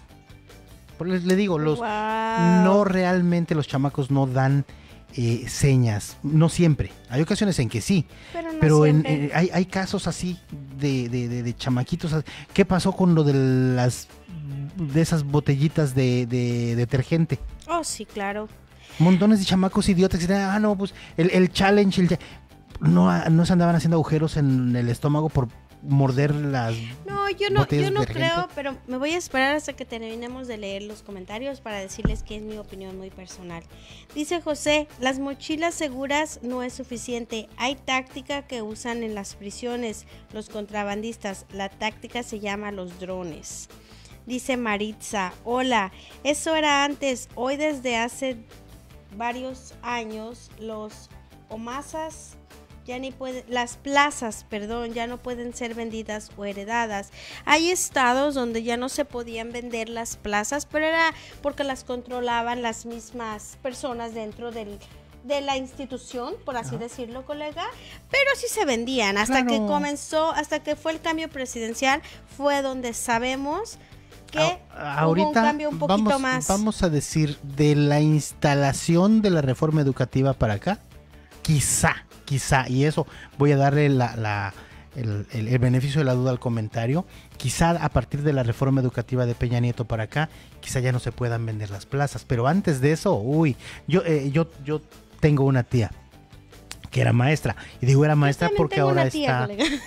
Por les le digo, los Wow. no realmente los chamacos no dan eh, señas, no siempre. Hay ocasiones en que sí, Pero no pero en, siempre. eh, hay, hay casos así de, de, de, de chamaquitos. ¿Qué pasó con lo de las de esas botellitas de, de detergente? Oh, sí, claro. Montones de chamacos idiotas que dicen, ah, no, pues el, el challenge, el, no, no se andaban haciendo agujeros en el estómago por morder las No, yo no, botellas yo no de detergente. creo, pero me voy a esperar hasta que terminemos de leer los comentarios para decirles que es mi opinión muy personal. Dice José, las mochilas seguras no es suficiente. Hay táctica que usan en las prisiones los contrabandistas. La táctica se llama los drones. Dice Maritza, hola, eso era antes. Hoy desde hace varios años los omasas ya ni pueden, las plazas, perdón, ya no pueden ser vendidas o heredadas. Hay estados donde ya no se podían vender las plazas, pero era porque las controlaban las mismas personas dentro del, de la institución, por así Ajá. decirlo, colega, pero sí se vendían. Hasta Claro. que comenzó, hasta que fue el cambio presidencial, fue donde sabemos que A- hubo un ahorita cambio un poquito vamos, más. vamos a decir, de la instalación de la reforma educativa para acá, quizá, quizá, y eso voy a darle la, la, el, el- el beneficio de la duda al comentario, quizá a partir de la reforma educativa de Peña Nieto para acá, quizá ya no se puedan vender las plazas, pero antes de eso, uy, yo, eh, yo, yo tengo una tía que era maestra, y digo era maestra Yo también porque tengo ahora una tía, está... colega.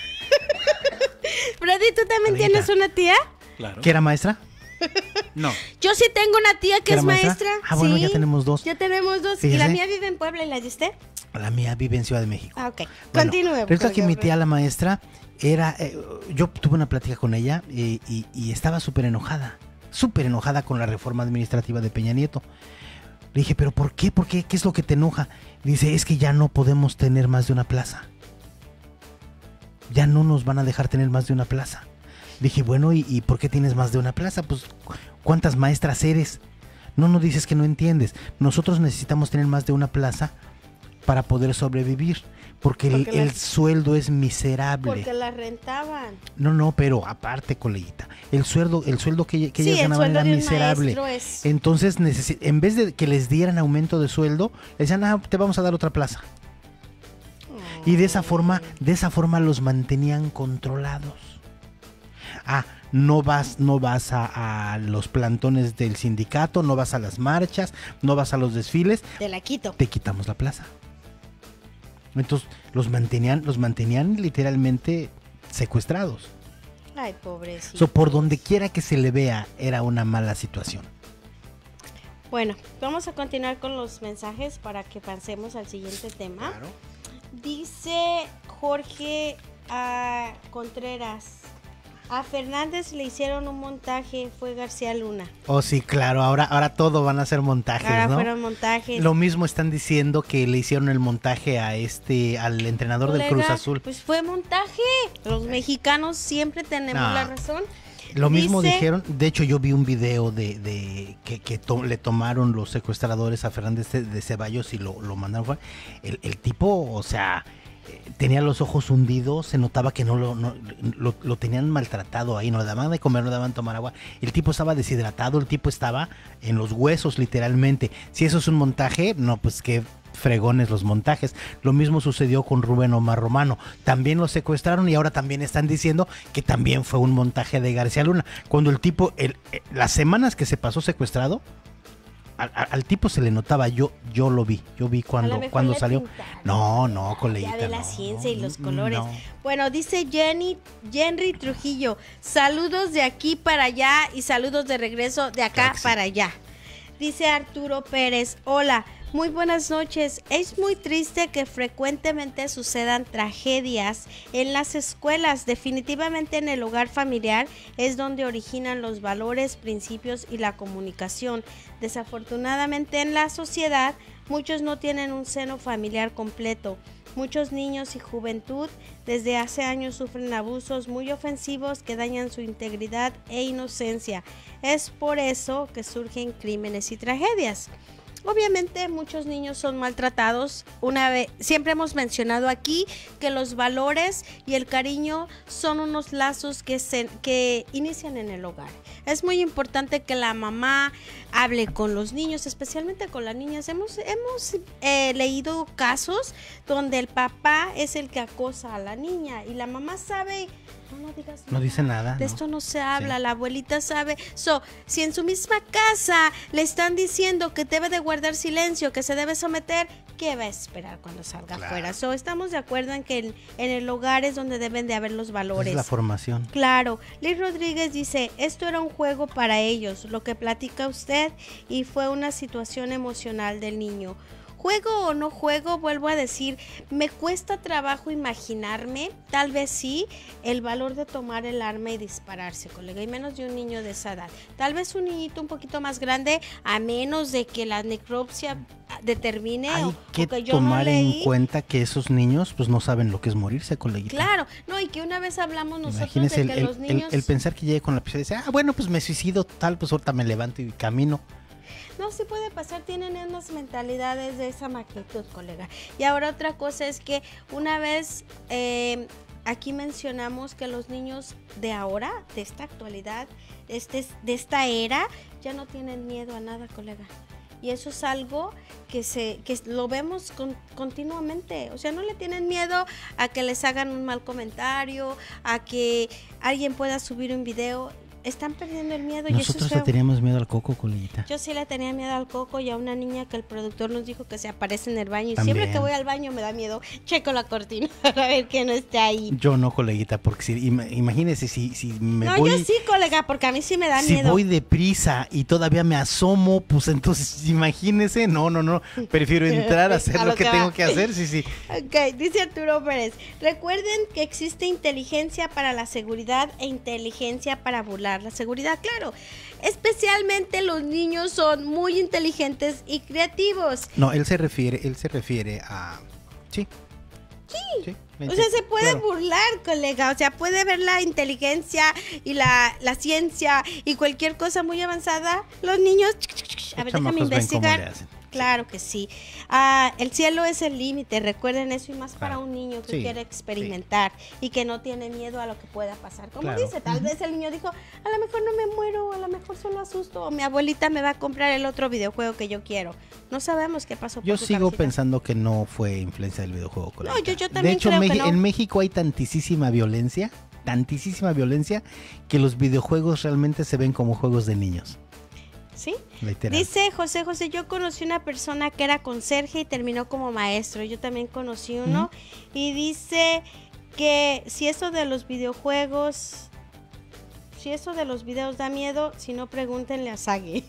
Brady, ¿tú también Coleguita. tienes una tía? Claro. ¿Que era maestra? No. Yo sí tengo una tía que ¿Que era es maestra? maestra. Ah, bueno, sí. ya tenemos dos. Ya tenemos dos. Y Fíjese. la mía vive en Puebla, ¿y la diste? La mía vive en Ciudad de México. Ah, ok. Bueno, Continúe. resulta que mi colega. tía, la maestra, era. eh, yo tuve una plática con ella eh, y, y estaba súper enojada. Súper enojada con la reforma administrativa de Peña Nieto. Le dije, ¿pero por qué? ¿Por qué? ¿Qué es lo que te enoja? Dice, es que ya no podemos tener más de una plaza. Ya no nos van a dejar tener más de una plaza. Dije, bueno, ¿y, y por qué tienes más de una plaza? Pues, ¿cuántas maestras eres? No, no dices que no entiendes. Nosotros necesitamos tener más de una plaza para poder sobrevivir. Porque, el, Porque el las- sueldo es miserable. Porque la rentaban. No, no, pero aparte, coleguita, el sueldo, el sueldo que, que Sí, ellas el ganaban sueldo era de un miserable. maestro es- Entonces, necesi- en vez de que les dieran aumento de sueldo, le decían, ah, te vamos a dar otra plaza. Y de esa forma, de esa forma los mantenían controlados. Ah, no vas, no vas a, a los plantones del sindicato, no vas a las marchas, no vas a los desfiles, Te la quito. te quitamos la plaza. Entonces los mantenían, los mantenían literalmente secuestrados. Ay, pobrecito. So, por donde quiera que se le vea, era una mala situación. Bueno, vamos a continuar con los mensajes para que pasemos al siguiente tema. Dice Jorge ah, Contreras. A Fernández le hicieron un montaje, fue García Luna. Oh, sí, claro, ahora, ahora todo van a ser montajes, Ahora ¿no? fueron montajes. Lo mismo están diciendo que le hicieron el montaje a este, al entrenador del Colega, Cruz Azul. Pues fue montaje. Los mexicanos siempre tenemos No. la razón. Lo mismo Dice- dijeron, de hecho yo vi un video de, de que, que to- le tomaron los secuestradores a Fernández de, de Ceballos y lo, lo mandaron fuera. El, el tipo, o sea, eh, tenía los ojos hundidos, se notaba que no lo, no- lo, lo tenían maltratado ahí, no le daban de comer, no le daban de tomar agua. El tipo estaba deshidratado, el tipo estaba en los huesos literalmente. Si eso es un montaje, no, pues qué fregones los montajes. Lo mismo sucedió con Rubén Omar Romano. También lo secuestraron y ahora también están diciendo que también fue un montaje de García Luna. Cuando el tipo, el, eh, las semanas que se pasó secuestrado, al, al- al tipo se le notaba, yo yo lo vi, yo vi A lo cuando, mejor cuando le salió. pintaron. No, no, coleguita. Ya de la no, ciencia y los mm, colores. no. Bueno, dice Jenny, Henry Trujillo, saludos de aquí para allá y saludos de regreso de acá Claro que sí. para allá. Dice Arturo Pérez, hola, Muy buenas noches. Es muy triste que frecuentemente sucedan tragedias en las escuelas. Definitivamente en el hogar familiar es donde originan los valores, principios y la comunicación. Desafortunadamente en la sociedad muchos no tienen un seno familiar completo. Muchos niños y juventud desde hace años sufren abusos muy ofensivos que dañan su integridad e inocencia. Es por eso que surgen crímenes y tragedias. Obviamente muchos niños son maltratados. Una vez, siempre hemos mencionado aquí que los valores y el cariño son unos lazos que, se, que inician en el hogar. Es muy importante que la mamá hable con los niños, especialmente con las niñas. Hemos, hemos eh, leído casos donde el papá es el que acosa a la niña y la mamá sabe... No, no digas nada. No dice nada. De ¿no? esto no se habla, Sí. la abuelita sabe. So, si en su misma casa le están diciendo que debe de guardar silencio, que se debe someter, ¿qué va a esperar cuando salga Claro. afuera? So, estamos de acuerdo en que en, en el hogar es donde deben de haber los valores. Es la formación. Claro, Liz Rodríguez dice, esto era un juego para ellos, lo que platica usted, y fue una situación emocional del niño. Juego o no juego, vuelvo a decir, me cuesta trabajo imaginarme, tal vez sí, el valor de tomar el arma y dispararse, colega, y menos de un niño de esa edad. Tal vez un niñito un poquito más grande, a menos de que la necropsia determine Hay o, que o que yo no tomar en leí. cuenta que esos niños pues no saben lo que es morirse, coleguita. Claro, no, y que una vez hablamos nosotros Imagínese de el, que el- los el- niños... el pensar que llegue con la pistola y dice, ah, bueno, pues me suicido, tal, pues ahorita me levanto y camino. No, sí puede pasar, tienen unas mentalidades de esa magnitud, colega. Y ahora otra cosa es que una vez eh, aquí mencionamos que los niños de ahora, de esta actualidad, este, de esta era, ya no tienen miedo a nada, colega. Y eso es algo que se que lo vemos con, continuamente. O sea, no le tienen miedo a que les hagan un mal comentario, a que alguien pueda subir un video. Están perdiendo el miedo y eso es Nosotros le feo. teníamos miedo al coco, coleguita. Yo sí le tenía miedo al coco y a una niña que el productor nos dijo que se aparece en el baño. Y También. siempre que voy al baño me da miedo. Checo la cortina para ver que no esté ahí. Yo no, coleguita, porque si, ima- imagínese si, si me no, voy... yo sí, colega, porque a mí sí me da Si miedo. voy deprisa y todavía me asomo, pues entonces imagínese, no, no, no, prefiero entrar a hacer A lo lo que que tengo va. que hacer, sí, sí. Ok, dice Arturo Pérez. Recuerden que existe inteligencia para la seguridad e inteligencia para burlar la seguridad. Claro, especialmente los niños son muy inteligentes y creativos. No, él se refiere, él se refiere a... Sí. Sí. Sí, O sea, se puede claro. burlar, colega. O sea, puede ver la inteligencia y la, la ciencia y cualquier cosa muy avanzada. Los niños... A ver, Los déjame chamacos ven cómo investigar. le hacen. Claro que sí. Ah, el cielo es el límite, recuerden eso, y más para Claro. un niño que Sí, quiere experimentar y que no tiene miedo a lo que pueda pasar. Como Claro. dice, tal vez el niño dijo, a lo mejor no me muero, a lo mejor solo asusto, o mi abuelita me va a comprar el otro videojuego que yo quiero. No sabemos qué pasó. Yo por su sigo cabecita. pensando que no fue influencia del videojuego. coleguita. yo- yo De también hecho, creo que Meji- no. en México hay tantísima violencia, tantísima violencia, que los videojuegos realmente se ven como juegos de niños. ¿Sí? Literal. Dice José José, yo conocí una persona que era conserje y terminó como maestro. Yo también conocí uno. Y dice que si eso de los videojuegos, si eso de los videos da miedo, si no, pregúntenle a Sagi.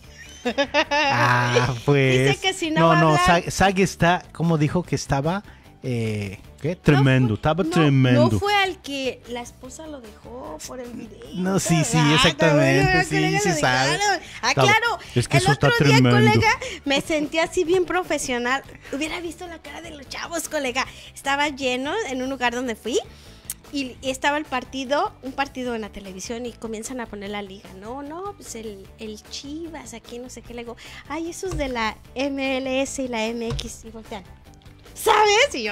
Ah, pues. Dice que si no No, va a no, hablar- Sag, Sag está, ¿cómo dijo que estaba? Eh, ¿Qué? Tremendo, estaba No, tremendo. no fue al que la esposa lo dejó por el video. No, sí, sí, Ah, exactamente, colega, sí, colega, sí lo sabe. dejaron. Ah, Estaba- claro. es que el eso está otro día, tremendo. colega, me sentí así bien profesional. Hubiera visto la cara de los chavos, colega. Estaba lleno en un lugar donde fui. Y, y estaba el partido, un partido en la televisión y comienzan a poner la liga. No, no, pues el, el Chivas, aquí no sé qué. Le digo, ay, esos de la M L S y la M X. Y voltean, ¿sabes? Y yo,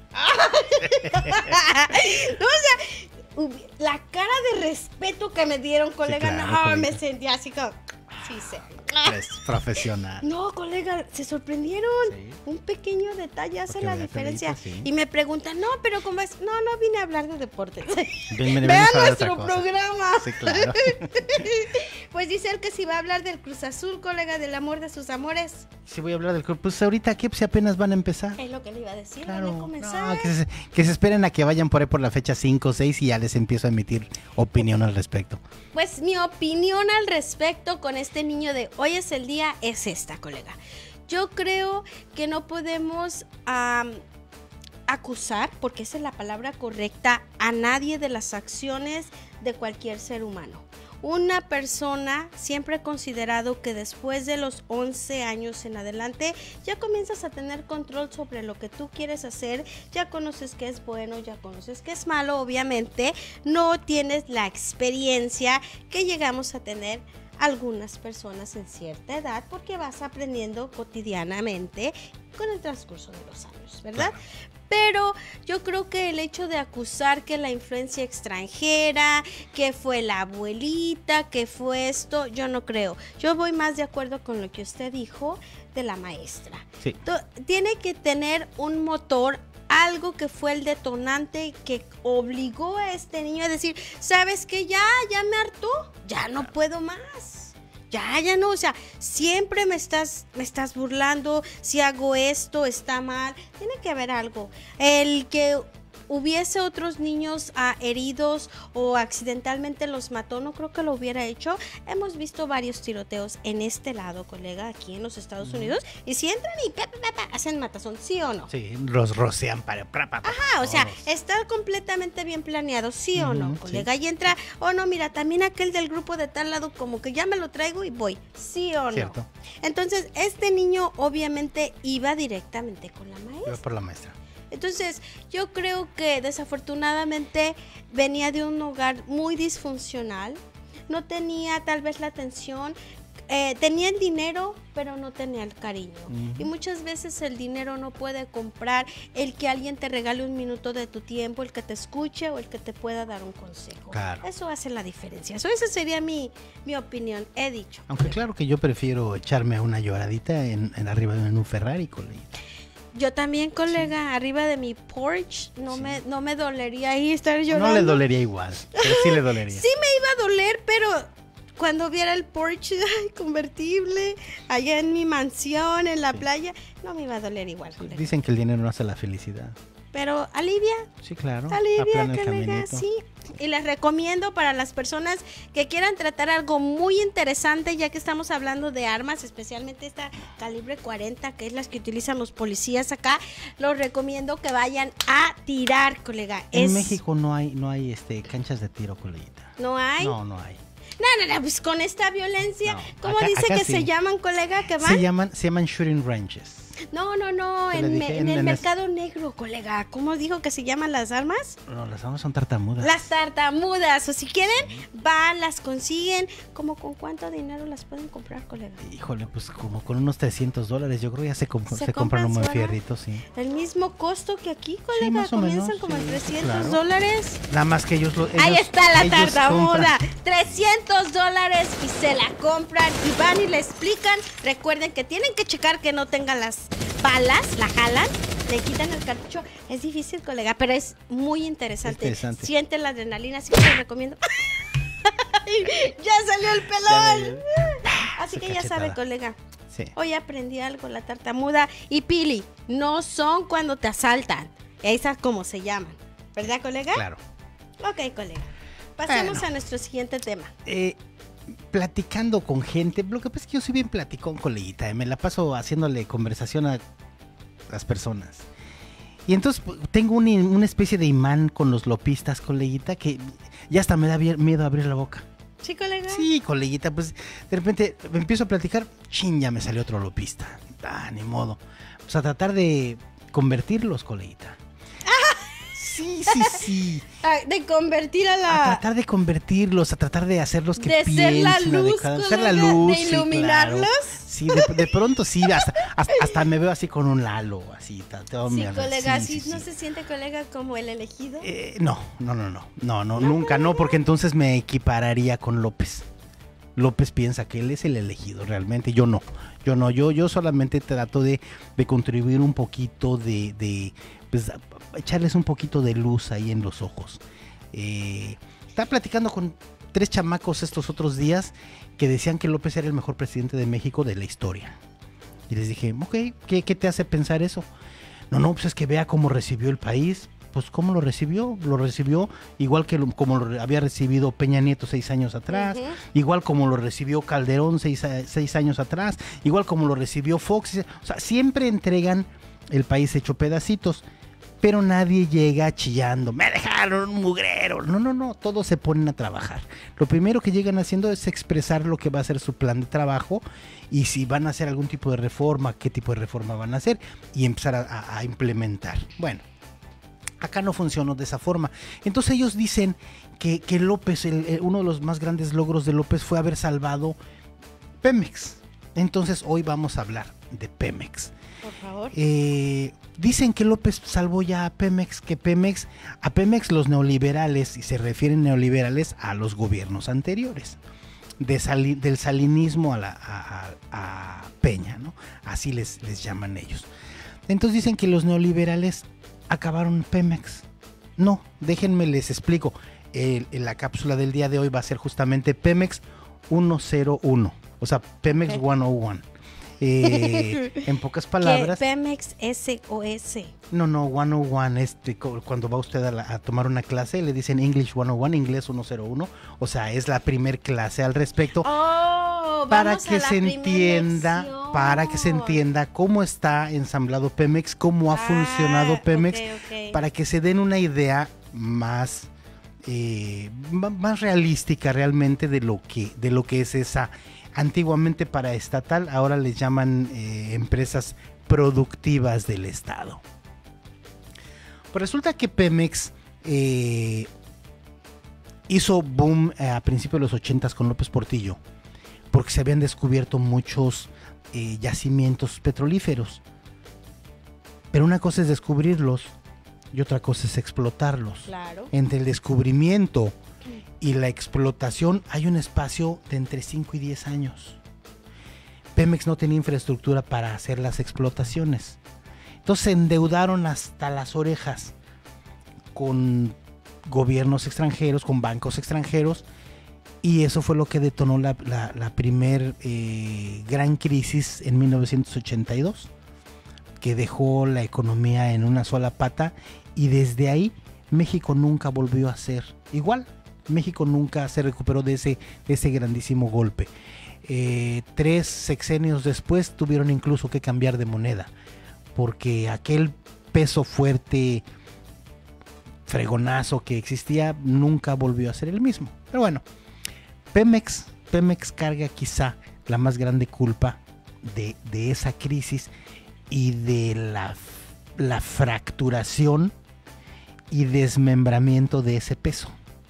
no, o sea, hubi- la cara de respeto que me dieron, colega, claro, no, colega. me sentía así como, sí sé. Es profesional. No, colega, se sorprendieron. Sí. Un pequeño detalle hace Porque la vea, diferencia. Felipe, sí. Y me preguntan, no, pero ¿cómo es? No, no vine a hablar de deportes. Ven- ven- Vean venimos a hablar de nuestro otra cosa. programa. Sí, claro. Pues dice él que si va a hablar del Cruz Azul, colega, del amor de sus amores. Sí, voy a hablar del club. Pues ahorita, ¿qué? Pues apenas van a empezar. Es lo que le iba a decir, Claro. van a comenzar. No, que, se, que se esperen a que vayan por ahí por la fecha cinco o seis y ya les empiezo a emitir opinión al respecto. Pues mi opinión al respecto con este niño de hoy es el día es esta, colega. Yo creo que no podemos um, acusar, porque esa es la palabra correcta, a nadie de las acciones de cualquier ser humano. Una persona siempre ha considerado que después de los once años en adelante ya comienzas a tener control sobre lo que tú quieres hacer, ya conoces qué es bueno, ya conoces qué es malo, obviamente no tienes la experiencia que llegamos a tener algunas personas en cierta edad porque vas aprendiendo cotidianamente con el transcurso de los años, ¿verdad? Claro. Pero yo creo que el hecho de acusar que la influencia extranjera, que fue la abuelita, que fue esto, yo no creo. Yo voy más de acuerdo con lo que usted dijo de la maestra. Sí. Tiene que tener un motor, algo que fue el detonante que obligó a este niño a decir, ¿sabes qué? Ya, ya me hartó, ya no puedo más. Ya, ya no, o sea, siempre me estás, me estás burlando, si hago esto está mal, tiene que haber algo. El que hubiese otros niños ah, heridos o accidentalmente los mató, no creo que lo hubiera hecho. Hemos visto varios tiroteos en este lado, colega, aquí en los Estados mm. Unidos, y si entran y pa, pa, pa, pa, hacen matazón, ¿sí o no? Sí, los rocean para... para, para Ajá, o sea, está completamente bien planeado, ¿sí o no, colega? Sí. Y entra, oh no, mira, también aquel del grupo de tal lado como que ya me lo traigo y voy, ¿sí o no? Cierto. Entonces, este niño obviamente iba directamente con la maestra. Iba por la maestra. Entonces, yo creo que desafortunadamente venía de un hogar muy disfuncional, no tenía tal vez la atención, eh, tenía el dinero, pero no tenía el cariño. Uh-huh. Y muchas veces el dinero no puede comprar el que alguien te regale un minuto de tu tiempo, el que te escuche o el que te pueda dar un consejo. Claro. Eso hace la diferencia. Eso, esa sería mi, mi opinión, he dicho. Aunque claro que yo prefiero echarme una lloradita en, en arriba de un Ferrari, coleguita. Yo también, colega, sí. Arriba de mi Porsche, no, sí. me, no me dolería ahí estar llorando. No le dolería igual, pero sí le dolería. Sí me iba a doler, pero cuando viera el Porsche ay, convertible, allá en mi mansión, en la sí. playa, no me iba a doler igual. Sí, dicen que el dinero no hace la felicidad. Pero alivia. Sí, claro. Alivia, colega, sí. Y les recomiendo para las personas que quieran tratar algo muy interesante, ya que estamos hablando de armas, especialmente esta calibre cuarenta, que es las que utilizan los policías acá, los recomiendo que vayan a tirar, colega. En es... México no hay, no hay este canchas de tiro, coleguita. ¿No hay? No, no hay. No, no, no, pues con esta violencia, no, ¿cómo acá, dice acá que sí. se llaman, colega, que van? Se llaman, se llaman shooting ranges. No, no, no, en, dije, en, en el en mercado es... negro, colega. ¿Cómo dijo que se llaman las armas? No, las armas son tartamudas. Las tartamudas, o si quieren, van, las consiguen. ¿Cómo con cuánto dinero las pueden comprar, colega? Híjole, pues como con unos trescientos dólares, yo creo que ya se, comp se, se compran un buen fierrito, sí. El mismo costo que aquí, colega, sí, comienzan menos, como sí, en trescientos claro. dólares. Nada más que ellos lo ellos, Ahí está la tartamuda, compran. trescientos dólares y se la compran y van y le explican. Recuerden que tienen que checar que no tengan las balas, la jalan, le quitan el cartucho. Es difícil, colega, pero es muy interesante. interesante. Siente la adrenalina, así que les recomiendo. Ya salió el pelón. Así que ya sabe, colega. Sí. Hoy aprendí algo, la tartamuda y Pili. No son cuando te asaltan. Esas como se llaman. ¿Verdad, colega? Claro. Ok, colega. Pasemos bueno, a nuestro siguiente tema. Eh... Platicando con gente, lo que pasa es que yo soy bien platicón, coleguita, me la paso haciéndole conversación a las personas. Y entonces tengo un, una especie de imán con los lopistas, coleguita, que ya hasta me da miedo abrir la boca. ¿Sí, colega? Sí, coleguita, pues de repente me empiezo a platicar, chin, ya me salió otro lopista. Ah, ni modo. Pues a tratar de convertirlos, coleguita. Sí, sí, sí. De convertir a la... A tratar de convertirlos, a tratar de hacerlos que de piensen. Ser la luz, de hacer la luz, de iluminarlos. Sí, claro. sí de, de pronto sí, hasta, hasta, hasta me veo así con un Lalo, así. Todo sí, mi colega, sí, ¿sí, sí, ¿no sí. se siente, colega, como el elegido? Eh, no, no, no, no, no, no, nunca, no, porque entonces me equipararía con López. López piensa que él es el elegido, realmente, yo no. Yo no, yo, yo solamente trato de, de contribuir un poquito de... de pues, echarles un poquito de luz ahí en los ojos. Eh, estaba platicando con tres chamacos estos otros días que decían que López era el mejor presidente de México de la historia. Y les dije, ok, ¿qué, qué te hace pensar eso? No, no, pues es que vea cómo recibió el país. pues ¿cómo lo recibió? Lo recibió igual que lo, como lo había recibido Peña Nieto seis años atrás, uh-huh. igual como lo recibió Calderón seis, seis años atrás, igual como lo recibió Fox. O sea, siempre entregan el país hecho pedacitos, pero nadie llega chillando, me dejaron un mugrero. No, no, no, todos se ponen a trabajar. Lo primero que llegan haciendo es expresar lo que va a ser su plan de trabajo y si van a hacer algún tipo de reforma, qué tipo de reforma van a hacer y empezar a, a, a implementar. Bueno, acá no funcionó de esa forma. Entonces ellos dicen que, que López, el, el, uno de los más grandes logros de López fue haber salvado Pemex. Entonces hoy vamos a hablar de Pemex. Por favor. Eh, dicen que López salvó ya a Pemex, que Pemex, a Pemex los neoliberales, y se refieren neoliberales a los gobiernos anteriores, de sali, del salinismo a, la, a, a, a Peña, ¿no? Así les, les llaman ellos. Entonces dicen que los neoliberales acabaron Pemex. No, déjenme les explico. El, en la cápsula del día de hoy va a ser justamente Pemex ciento uno, o sea, Pemex okay. ciento uno. Eh, en pocas palabras. ¿Qué Pemex S O S? No, no, ciento uno. Este, cuando va usted a, la, a tomar una clase, le dicen English ciento uno, inglés ciento uno. O sea, es la primer clase al respecto. Oh, para que se entienda, lección. para que se entienda cómo está ensamblado Pemex, cómo ha ah, funcionado Pemex, okay, okay. para que se den una idea más, eh, más realística realmente de lo que, de lo que es esa. Antiguamente paraestatal, ahora les llaman eh, empresas productivas del Estado. Pues resulta que Pemex eh, hizo boom eh, a principios de los ochentas con López Portillo, porque se habían descubierto muchos eh, yacimientos petrolíferos. Pero una cosa es descubrirlos y otra cosa es explotarlos. Claro. Entre el descubrimiento y la explotación hay un espacio de entre cinco y diez años. Pemex no tenía infraestructura para hacer las explotaciones. Entonces se endeudaron hasta las orejas con gobiernos extranjeros, con bancos extranjeros, y eso fue lo que detonó la, la, la primer eh, gran crisis en mil novecientos ochenta y dos, que dejó la economía en una sola pata, y desde ahí México nunca volvió a ser igual. México nunca se recuperó de ese, de ese grandísimo golpe. Eh, tres sexenios después tuvieron incluso que cambiar de moneda, porque aquel peso fuerte, fregonazo que existía, nunca volvió a ser el mismo. Pero bueno, Pemex, Pemex carga quizá la más grande culpa de, de esa crisis y de la, la fracturación y desmembramiento de ese peso.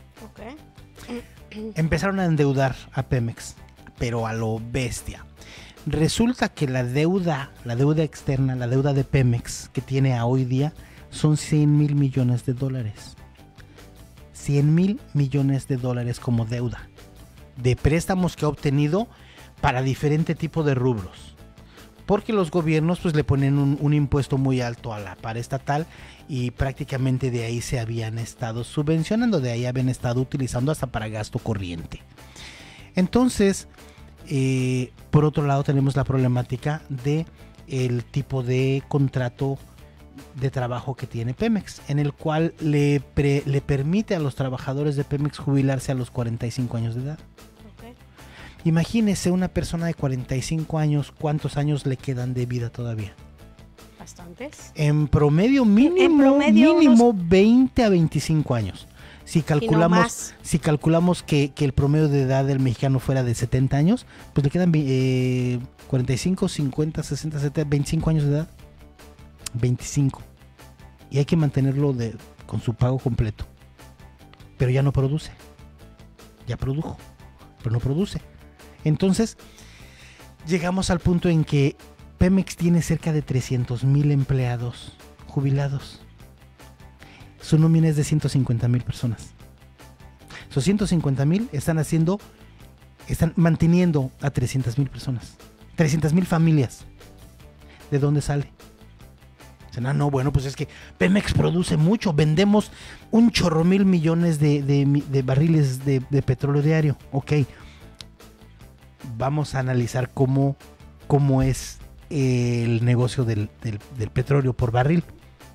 Empezaron a endeudar a Pemex, pero a lo bestia. Resulta que la deuda, la deuda externa, la deuda de Pemex que tiene a hoy día son cien mil millones de dólares. cien mil millones de dólares como deuda de préstamos que ha obtenido para diferente tipo de rubros. Porque los gobiernos pues le ponen un, un impuesto muy alto a la paraestatal y prácticamente de ahí se habían estado subvencionando, de ahí habían estado utilizando hasta para gasto corriente. Entonces, eh, por otro lado tenemos la problemática de el tipo de contrato de trabajo que tiene Pemex, en el cual le, pre, le permite a los trabajadores de Pemex jubilarse a los cuarenta y cinco años de edad. Imagínese una persona de cuarenta y cinco años, ¿cuántos años le quedan de vida todavía? Bastantes. En promedio mínimo, en promedio mínimo unos... veinte a veinticinco años. Si calculamos, no si calculamos que, que el promedio de edad del mexicano fuera de setenta años, pues le quedan eh, cuarenta y cinco, cincuenta, sesenta, setenta, veinticinco años de edad. veinticinco. Y hay que mantenerlo de, con su pago completo. Pero ya no produce. Ya produjo, pero no produce. Entonces, llegamos al punto en que Pemex tiene cerca de trescientos mil empleados jubilados. Su nómina es de ciento cincuenta mil personas. Esos ciento cincuenta mil están haciendo, están manteniendo a trescientas mil personas. trescientas mil familias. ¿De dónde sale? Dicen, ah, no, bueno, pues es que Pemex produce mucho. Vendemos un chorro mil millones de, de, de barriles de, de petróleo diario. Ok. Vamos a analizar cómo, cómo es el negocio del, del, del petróleo por barril.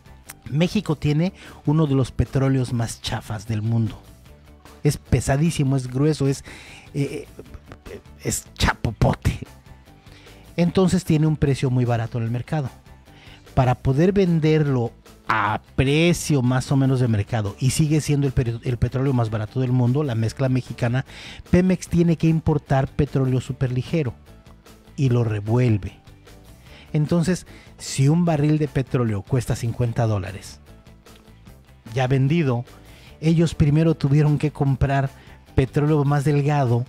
México tiene uno de los petróleos más chafas del mundo. Es pesadísimo, es grueso, es, eh, es chapopote. Entonces tiene un precio muy barato en el mercado. Para poder venderlo a precio más o menos de mercado y sigue siendo el, per- el petróleo más barato del mundo, la mezcla mexicana, Pemex tiene que importar petróleo superligero y lo revuelve. Entonces, si un barril de petróleo cuesta cincuenta dólares, ya vendido, ellos primero tuvieron que comprar petróleo más delgado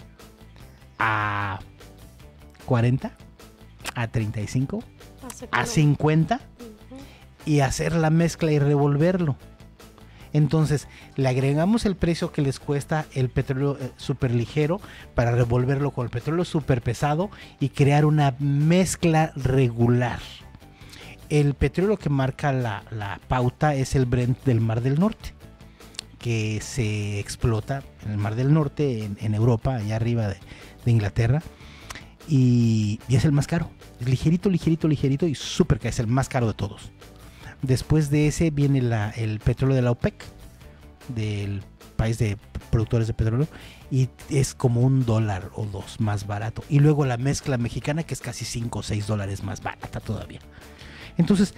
a cuarenta, a treinta y cinco, a cincuenta y hacer la mezcla y revolverlo. Entonces le agregamos el precio que les cuesta el petróleo eh, súper ligero para revolverlo con el petróleo súper pesado y crear una mezcla regular. El petróleo que marca la, la pauta es el Brent del Mar del Norte, que se explota en el Mar del Norte, en, en Europa, allá arriba de, de Inglaterra, y, y es el más caro. Es ligerito, ligerito, ligerito y súper caro, es el más caro de todos. Después de ese viene la, el petróleo de la OPEC, del país de productores de petróleo, y es como un dólar o dos más barato. Y luego la mezcla mexicana, que es casi cinco o seis dólares más barata todavía. Entonces,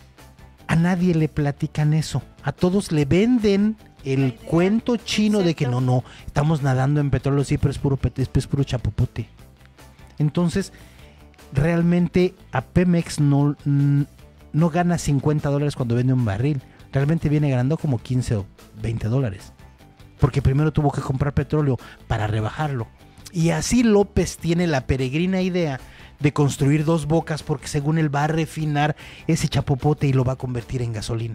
a nadie le platican eso. A todos le venden el cuento chino de que no, no, estamos nadando en petróleo, sí, pero es puro, es, es puro chapopote. Entonces, realmente a Pemex no... no gana cincuenta dólares cuando vende un barril. Realmente viene ganando como quince o veinte dólares. Porque primero tuvo que comprar petróleo para rebajarlo. Y así López tiene la peregrina idea de construir dos bocas porque según él va a refinar ese chapopote y lo va a convertir en gasolina.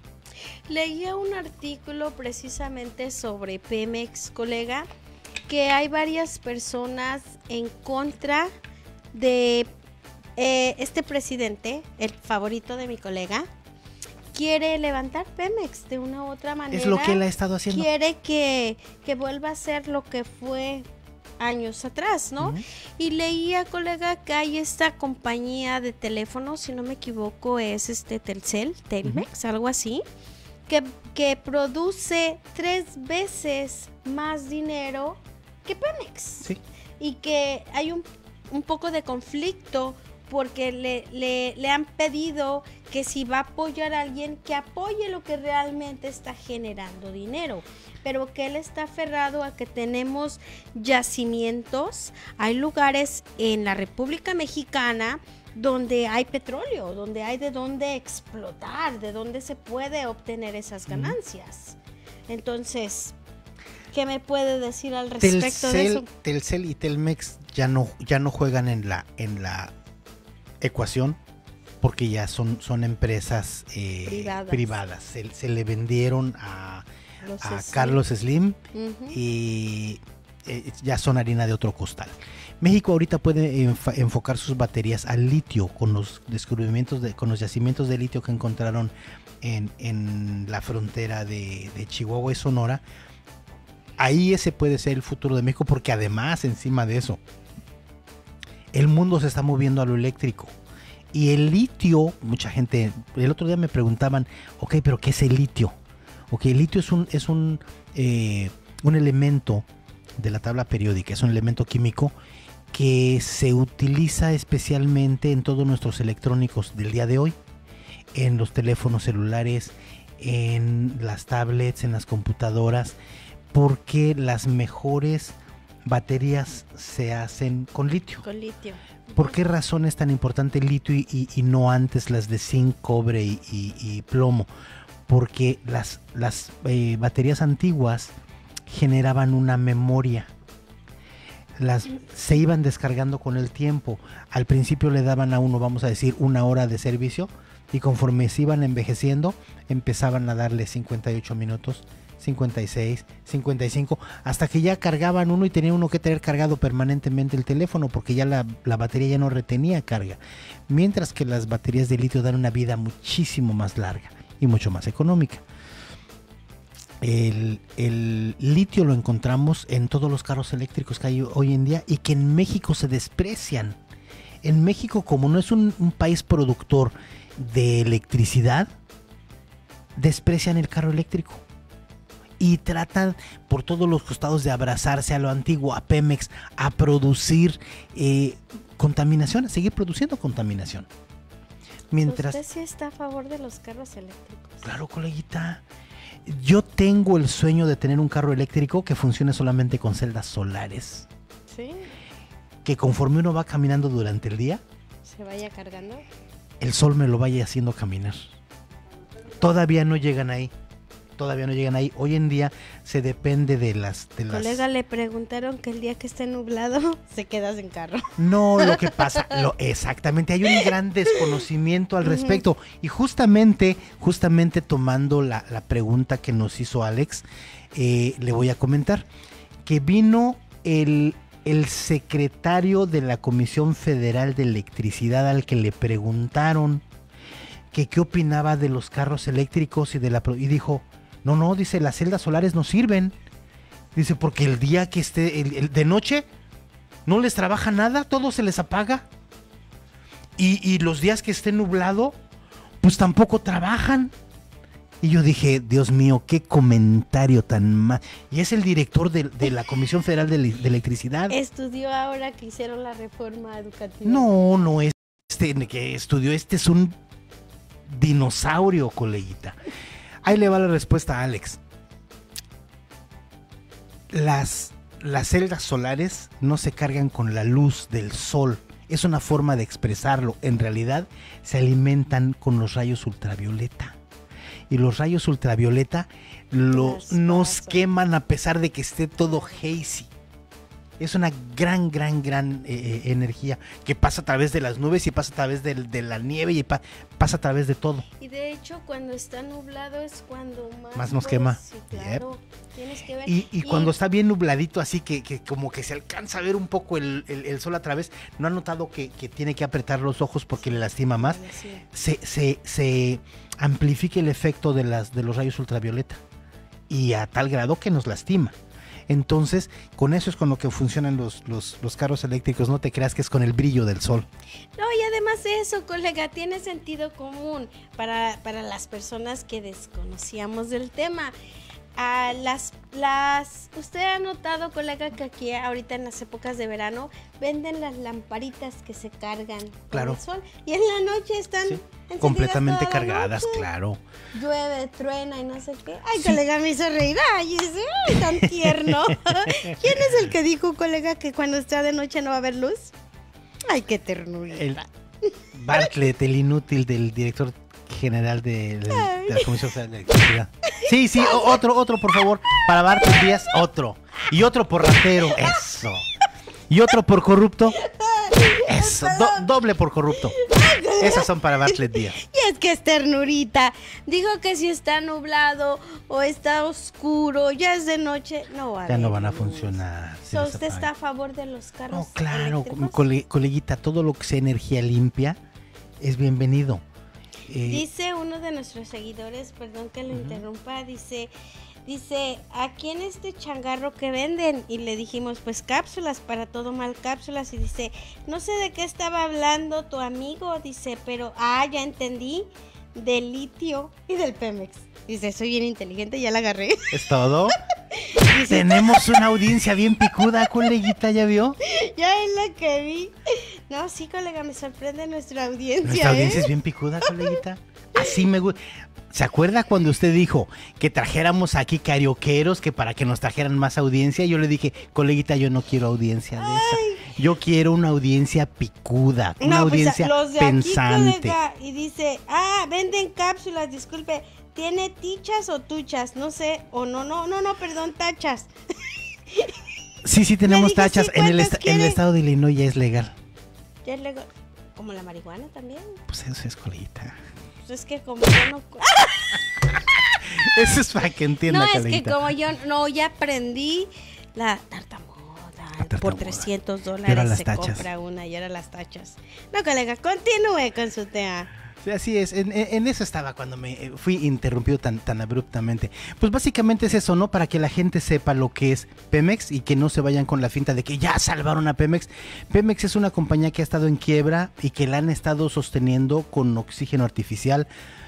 Leía un artículo precisamente sobre Pemex, colega, que hay varias personas en contra de Eh, este presidente, el favorito de mi colega, quiere levantar Pemex de una u otra manera. Es lo que él ha estado haciendo. Quiere que, que vuelva a ser lo que fue años atrás, ¿no? Uh-huh. Y leía, colega, que hay esta compañía de teléfonos, si no me equivoco, es este Telcel, Telmex, uh-huh. algo así, que, que produce tres veces más dinero que Pemex. Sí. Y que hay un, un poco de conflicto porque le, le, le han pedido que si va a apoyar a alguien, que apoye lo que realmente está generando dinero, pero que él está aferrado a que tenemos yacimientos, hay lugares en la República Mexicana donde hay petróleo, donde hay de dónde explotar, de dónde se puede obtener esas ganancias. Entonces, ¿qué me puede decir al respecto Telcel, de eso? Telcel y Telmex ya no, ya no juegan en la, en la ecuación porque ya son, son empresas eh, privadas. privadas. Se, se le vendieron a, a Carlos Slim uh-huh. y eh, ya son harina de otro costal. México ahorita puede enf- enfocar sus baterías al litio con los descubrimientos, de, con los yacimientos de litio que encontraron en, en la frontera de, de Chihuahua y Sonora. Ahí ese puede ser el futuro de México porque además encima de eso el mundo se está moviendo a lo eléctrico y el litio, mucha gente, el otro día me preguntaban, ok, pero ¿qué es el litio? Ok, el litio es un, es un, eh, un elemento de la tabla periódica, es un elemento químico que se utiliza especialmente en todos nuestros electrónicos del día de hoy, en los teléfonos celulares, en las tablets, en las computadoras, porque las mejores baterías se hacen con litio. Con litio. ¿Por qué razón es tan importante el litio y, y, y no antes las de zinc, cobre y, y, y plomo? Porque las, las eh, baterías antiguas generaban una memoria. Las, se iban descargando con el tiempo. Al principio le daban a uno, vamos a decir, una hora de servicio y conforme se iban envejeciendo empezaban a darle cincuenta y ocho minutos, cincuenta y seis, cincuenta y cinco, hasta que ya cargaban uno y tenía uno que tener cargado permanentemente el teléfono porque ya la, la batería ya no retenía carga. Mientras que las baterías de litio dan una vida muchísimo más larga y mucho más económica. El, el litio lo encontramos en todos los carros eléctricos que hay hoy en día y que en México se desprecian. En México, como no es un, un país productor de electricidad, desprecian el carro eléctrico y tratan por todos los costados de abrazarse a lo antiguo, a Pemex, a producir eh, contaminación, a seguir produciendo contaminación. Mientras, ¿Usted sí está a favor de los carros eléctricos? Claro, coleguita. Yo tengo el sueño de tener un carro eléctrico que funcione solamente con celdas solares. Sí. Que conforme uno va caminando durante el día, se vaya cargando, el sol me lo vaya haciendo caminar. Todavía no llegan ahí. Todavía no llegan ahí. Hoy en día se depende de las... De las... Colega, le preguntaron que el día que esté nublado se queda sin carro. No, lo que pasa, lo, exactamente, hay un gran desconocimiento al respecto. Y justamente, justamente tomando la, la pregunta que nos hizo Alex, eh, le voy a comentar que vino el, el secretario de la Comisión Federal de Electricidad al que le preguntaron que qué opinaba de los carros eléctricos y de la... y dijo... No, no, dice, las celdas solares no sirven. Dice, porque el día que esté, el, el, de noche, no les trabaja nada, todo se les apaga. Y, y los días que esté nublado, pues tampoco trabajan. Y yo dije, Dios mío, qué comentario tan mal. Y es el director de, de la Comisión Federal de, de Electricidad. ¿Estudió ahora que hicieron la reforma educativa? No, no es este que estudió, este es un dinosaurio, coleguita. Ahí le va la respuesta a Alex. Las, las celdas solares no se cargan con la luz del sol. Es una forma de expresarlo. En realidad se alimentan con los rayos ultravioleta. Y los rayos ultravioleta lo, nos queman a pesar de que esté todo hazy. Es una gran, gran, gran eh, energía que pasa a través de las nubes y pasa a través de, de la nieve y pa, pasa a través de todo. Y de hecho, cuando está nublado es cuando más, más nos quema. Sí, claro. Yep. Tienes que ver. Y, y, y cuando está bien nubladito, así que, que como que se alcanza a ver un poco el, el, el sol a través, ¿no ha notado que, que tiene que apretar los ojos porque le lastima más? Sí. Se, se, se amplifica el efecto de, las, de los rayos ultravioleta y a tal grado que nos lastima. Entonces, con eso es con lo que funcionan los, los, los carros eléctricos. No te creas que es con el brillo del sol. No, y además de eso, colega, tiene sentido común para, para las personas que desconocíamos del tema. A las, las, usted ha notado, colega, que aquí ahorita en las épocas de verano venden las lamparitas que se cargan claro. con el sol y en la noche están sí. completamente cargadas, claro. Llueve, truena y no sé qué. Ay, sí. Colega, me hizo reír. Ay, ese, ay, tan tierno. ¿Quién es el que dijo, colega, que cuando está de noche no va a haber luz? Ay, qué ternurita. El Bartlett, el inútil del director general de, de, de la Comisión Federal de Electricidad. Sí, sí, o, otro, otro, por favor. Para Bartlett Díaz, otro. Y otro por ratero, eso. Y otro por corrupto, eso. Do, doble por corrupto. Esas son para Bartlett Díaz. Y es que es ternurita. Dijo que si está nublado o está oscuro, ya es de noche, no va a Ya no van a funcionar. So, ¿Usted está a favor de los carros No, claro, eléctricos? Cole, coleguita, todo lo que sea energía limpia es bienvenido. Eh, dice uno de nuestros seguidores, perdón que lo uh-huh. interrumpa, dice, dice, aquí en este changarro que venden, y le dijimos, pues cápsulas, para todo mal cápsulas, y dice, no sé de qué estaba hablando tu amigo, dice, pero, ah, ya entendí, del litio y del Pemex. Dice, soy bien inteligente, ya la agarré. ¿Es todo? Dice, tenemos una audiencia bien picuda, coleguita, ¿ya vio? Ya es la que vi. No, sí, colega, me sorprende nuestra audiencia. Nuestra ¿eh? audiencia es bien picuda, coleguita. Así me gusta. ¿Se acuerda cuando usted dijo que trajéramos aquí carioqueros, que para que nos trajeran más audiencia? Yo le dije, coleguita, yo no quiero audiencia de esa. Yo quiero una audiencia picuda, una no, audiencia pues, los de pensante. Aquí, colega, y dice, ah, venden cápsulas, disculpe. ¿Tiene tichas o tuchas? No sé, o no, no, no, no, perdón, tachas. Sí, sí tenemos dije, tachas. Sí, en, el en el estado de Illinois ya es legal. ¿Ya es legal? ¿Como la marihuana también? Pues eso es, coleguita. Pues es que como yo no... Eso es para que entienda, No, es coleguita. que como yo no, ya aprendí la tartamuda. La tartamuda. Por trescientos dólares se tachas. Compra una y ahora las tachas. No, colega, continúe con su tema. Sí, así es, en, en eso estaba cuando me fui interrumpido tan, tan abruptamente. Pues básicamente es eso, ¿no? Para que la gente sepa lo que es Pemex y que no se vayan con la finta de que ya salvaron a Pemex. Pemex es una compañía que ha estado en quiebra y que la han estado sosteniendo con oxígeno artificial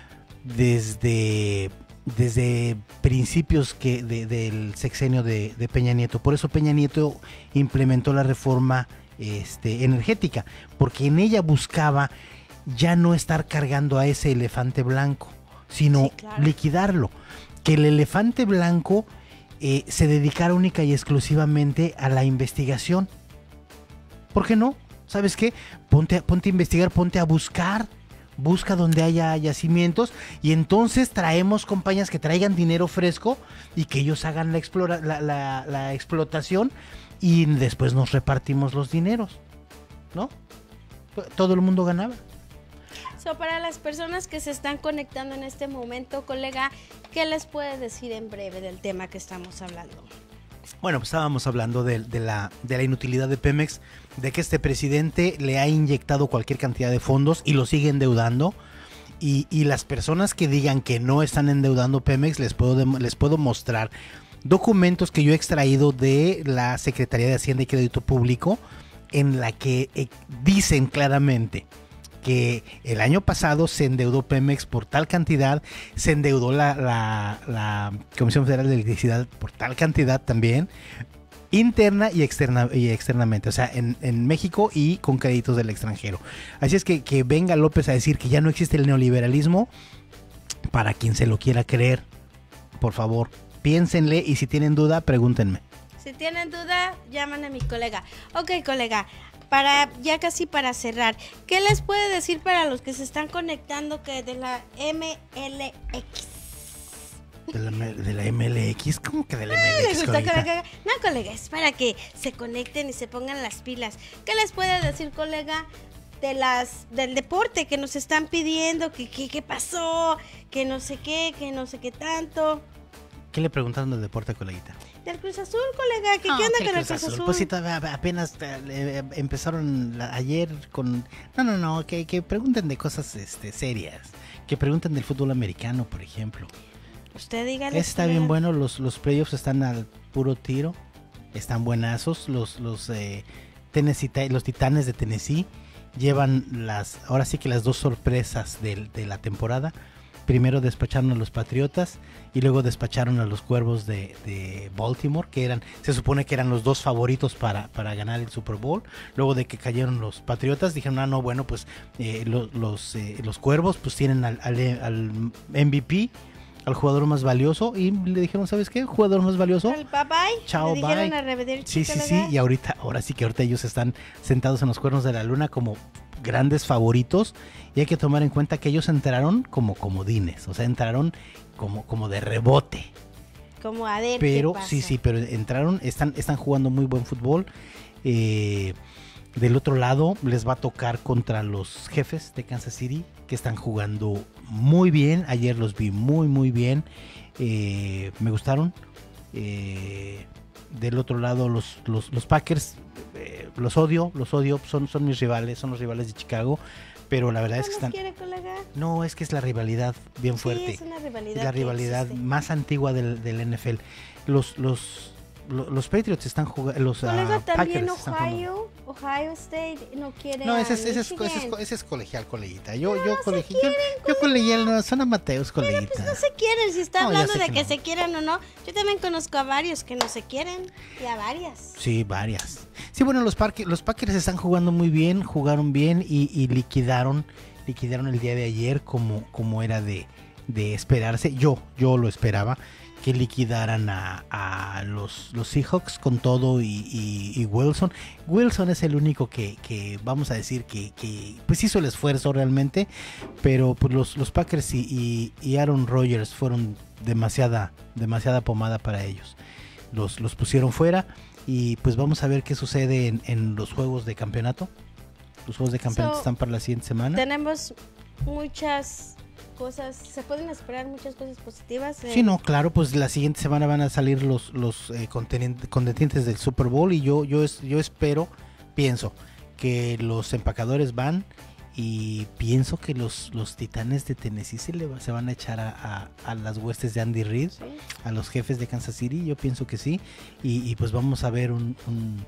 desde, desde principios que de, del sexenio de, de Peña Nieto. Por eso Peña Nieto implementó la reforma este, energética, porque en ella buscaba ya no estar cargando a ese elefante blanco, sino sí, claro. liquidarlo. Que el elefante blanco eh, se dedicara única y exclusivamente a la investigación. ¿Por qué no? ¿Sabes qué? Ponte, ponte a investigar, ponte a buscar. Busca donde haya yacimientos y entonces traemos compañías que traigan dinero fresco y que ellos hagan la, explora, la, la, la explotación y después nos repartimos los dineros, ¿no? Todo el mundo ganaba. So, para las personas que se están conectando en este momento, colega, ¿qué les puede decir en breve del tema que estamos hablando? Bueno, pues estábamos hablando de, de, la, de la inutilidad de Pemex, de que este presidente le ha inyectado cualquier cantidad de fondos y lo sigue endeudando. Y, y las personas que digan que no están endeudando Pemex, les puedo, les puedo mostrar documentos que yo he extraído de la Secretaría de Hacienda y Crédito Público, en la que eh, dicen claramente que el año pasado se endeudó Pemex por tal cantidad, se endeudó la, la, la Comisión Federal de Electricidad por tal cantidad también, interna y, externa, y externamente, o sea, en, en México y con créditos del extranjero. Así es que, que venga López a decir que ya no existe el neoliberalismo, para quien se lo quiera creer, por favor, piénsenle y si tienen duda, pregúntenme. Si tienen duda, llaman a mi colega. Ok, colega. Para ya casi para cerrar, ¿qué les puede decir para los que se están conectando que de la M L X? ¿De la, de la M L X? ¿Cómo que de la M L X? ¿Les gusta, colega? No, colega, es para que se conecten y se pongan las pilas. ¿Qué les puede decir, colega, de las del deporte que nos están pidiendo? ¿Qué, qué, qué pasó? Que no sé qué, que no sé qué tanto. ¿Qué le preguntaron del deporte, coleguita? Del Cruz Azul, colega, ¿qué, no, ¿qué onda con el Cruz Azul? Azul? Pues sí, apenas eh, empezaron la, ayer con... No, no, no, que, que pregunten de cosas este, serias. Que pregunten del fútbol americano, por ejemplo. Usted dígale. Está colega. Bien bueno, los, los playoffs están al puro tiro. Están buenazos. Los, los, eh, Tennessee, los Titanes de Tennessee llevan las... Ahora sí que las dos sorpresas de, de la temporada. Primero despacharon a los Patriotas y luego despacharon a los Cuervos de, de Baltimore, que eran, se supone que eran los dos favoritos para, para ganar el Super Bowl. Luego de que cayeron los Patriotas, dijeron, ah, no, bueno, pues eh, los, los, eh, los Cuervos pues tienen al, al, al M V P, al jugador más valioso, y le dijeron, ¿sabes qué? Jugador más valioso. El bye bye. Chao, le bye. A repetir, sí, sí, sí, y ahorita, ahora sí que ahorita ellos están sentados en los cuernos de la luna como grandes favoritos, y hay que tomar en cuenta que ellos entraron como comodines, o sea, entraron como, como de rebote. Como a ver, pero ¿qué pasa? sí, sí, pero entraron, están, están jugando muy buen fútbol. Eh, del otro lado les va a tocar contra los Jefes de Kansas City, que están jugando muy bien. Ayer los vi muy, muy bien. Eh, me gustaron. Eh, del otro lado los, los, los Packers, eh, los odio, los odio, son, son mis rivales, son los rivales de Chicago, pero la verdad es que están... quiere, colega? No, es que es la rivalidad bien sí, fuerte. Es una rivalidad. Es la rivalidad más antigua del, del N F L. Los, los, los, los Patriots están jugando, los colega, uh, también Packers están Ohio, Ohio State no quiere. No, ese es, ese, es, ese, es, ese es colegial, coleguita. Yo, no, yo, colegi quieren, yo, yo colegial, no, son amateos, coleguita. Pero pues no se quieren, si está no, hablando de que, que no. se quieren o no. Yo también conozco a varios que no se quieren, y a varias. Sí, varias. Sí, bueno, los, los Packers están jugando muy bien, jugaron bien y, y liquidaron, liquidaron el día de ayer como, como era de, de esperarse. Yo, yo lo esperaba, que liquidaran a, a los, los Seahawks con todo y, y, y Wilson. Wilson es el único que, que vamos a decir que, que pues hizo el esfuerzo realmente, pero pues los, los Packers y, y, y Aaron Rodgers fueron demasiada, demasiada pomada para ellos. Los, los pusieron fuera y pues vamos a ver qué sucede en, en los juegos de campeonato. Los juegos de campeonato so, están para la siguiente semana. Tenemos muchas cosas, se pueden esperar muchas cosas positivas. Eh. Sí, no, claro, pues la siguiente semana van a salir los los eh, contendientes del Super Bowl y yo yo es, yo espero, pienso que los empacadores van y pienso que los los Titanes de Tennessee se, le, se van a echar a, a, a las huestes de Andy Reid, ¿sí? A los Jefes de Kansas City, yo pienso que sí y, y pues vamos a ver un, un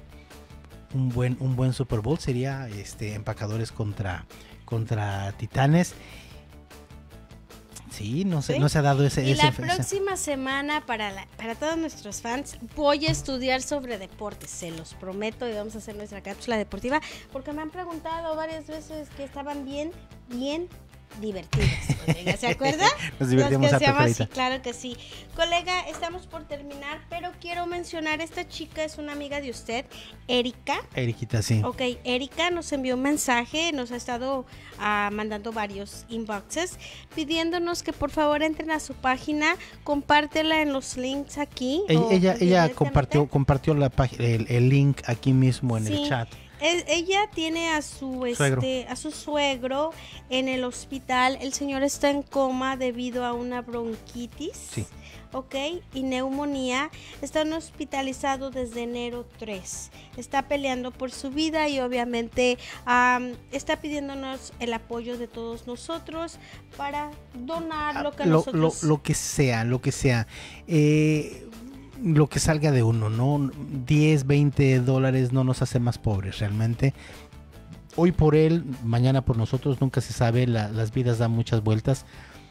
un buen un buen Super Bowl, sería este empacadores contra contra Titanes. Sí, no se, ¿Sí? no se ha dado ese... Y ese, la ese- próxima semana, para, la, para todos nuestros fans, voy a estudiar sobre deportes, se los prometo, y vamos a hacer nuestra cápsula deportiva, porque me han preguntado varias veces que estaban bien, bien divertidas, colega, ¿se acuerda? Nos divertimos Las que harto, hacíamos, Carita. sí, claro que sí. Colega, estamos por terminar, pero quiero mencionar, esta chica es una amiga de usted, Erika. Eriquita, sí. Ok, Erika nos envió un mensaje, nos ha estado ah, mandando varios inboxes, pidiéndonos que por favor entren a su página, compártela en los links aquí. Ella, o ella, ella directamente. compartió, compartió la página, el, el link aquí mismo en Sí. el chat. Es- ella tiene a su Suegro. este a su suegro en el hospital. El señor está en coma debido a una bronquitis. Sí. Ok, y neumonía. Están hospitalizados desde enero tres. Está peleando por su vida y obviamente am, está pidiéndonos el apoyo de todos nosotros para donar lo que lo, nosotros... lo, lo que sea, lo que sea. Eh, lo que salga de uno, ¿no? diez, veinte dólares no nos hace más pobres realmente. Hoy por él, mañana por nosotros, nunca se sabe, la- las vidas dan muchas vueltas.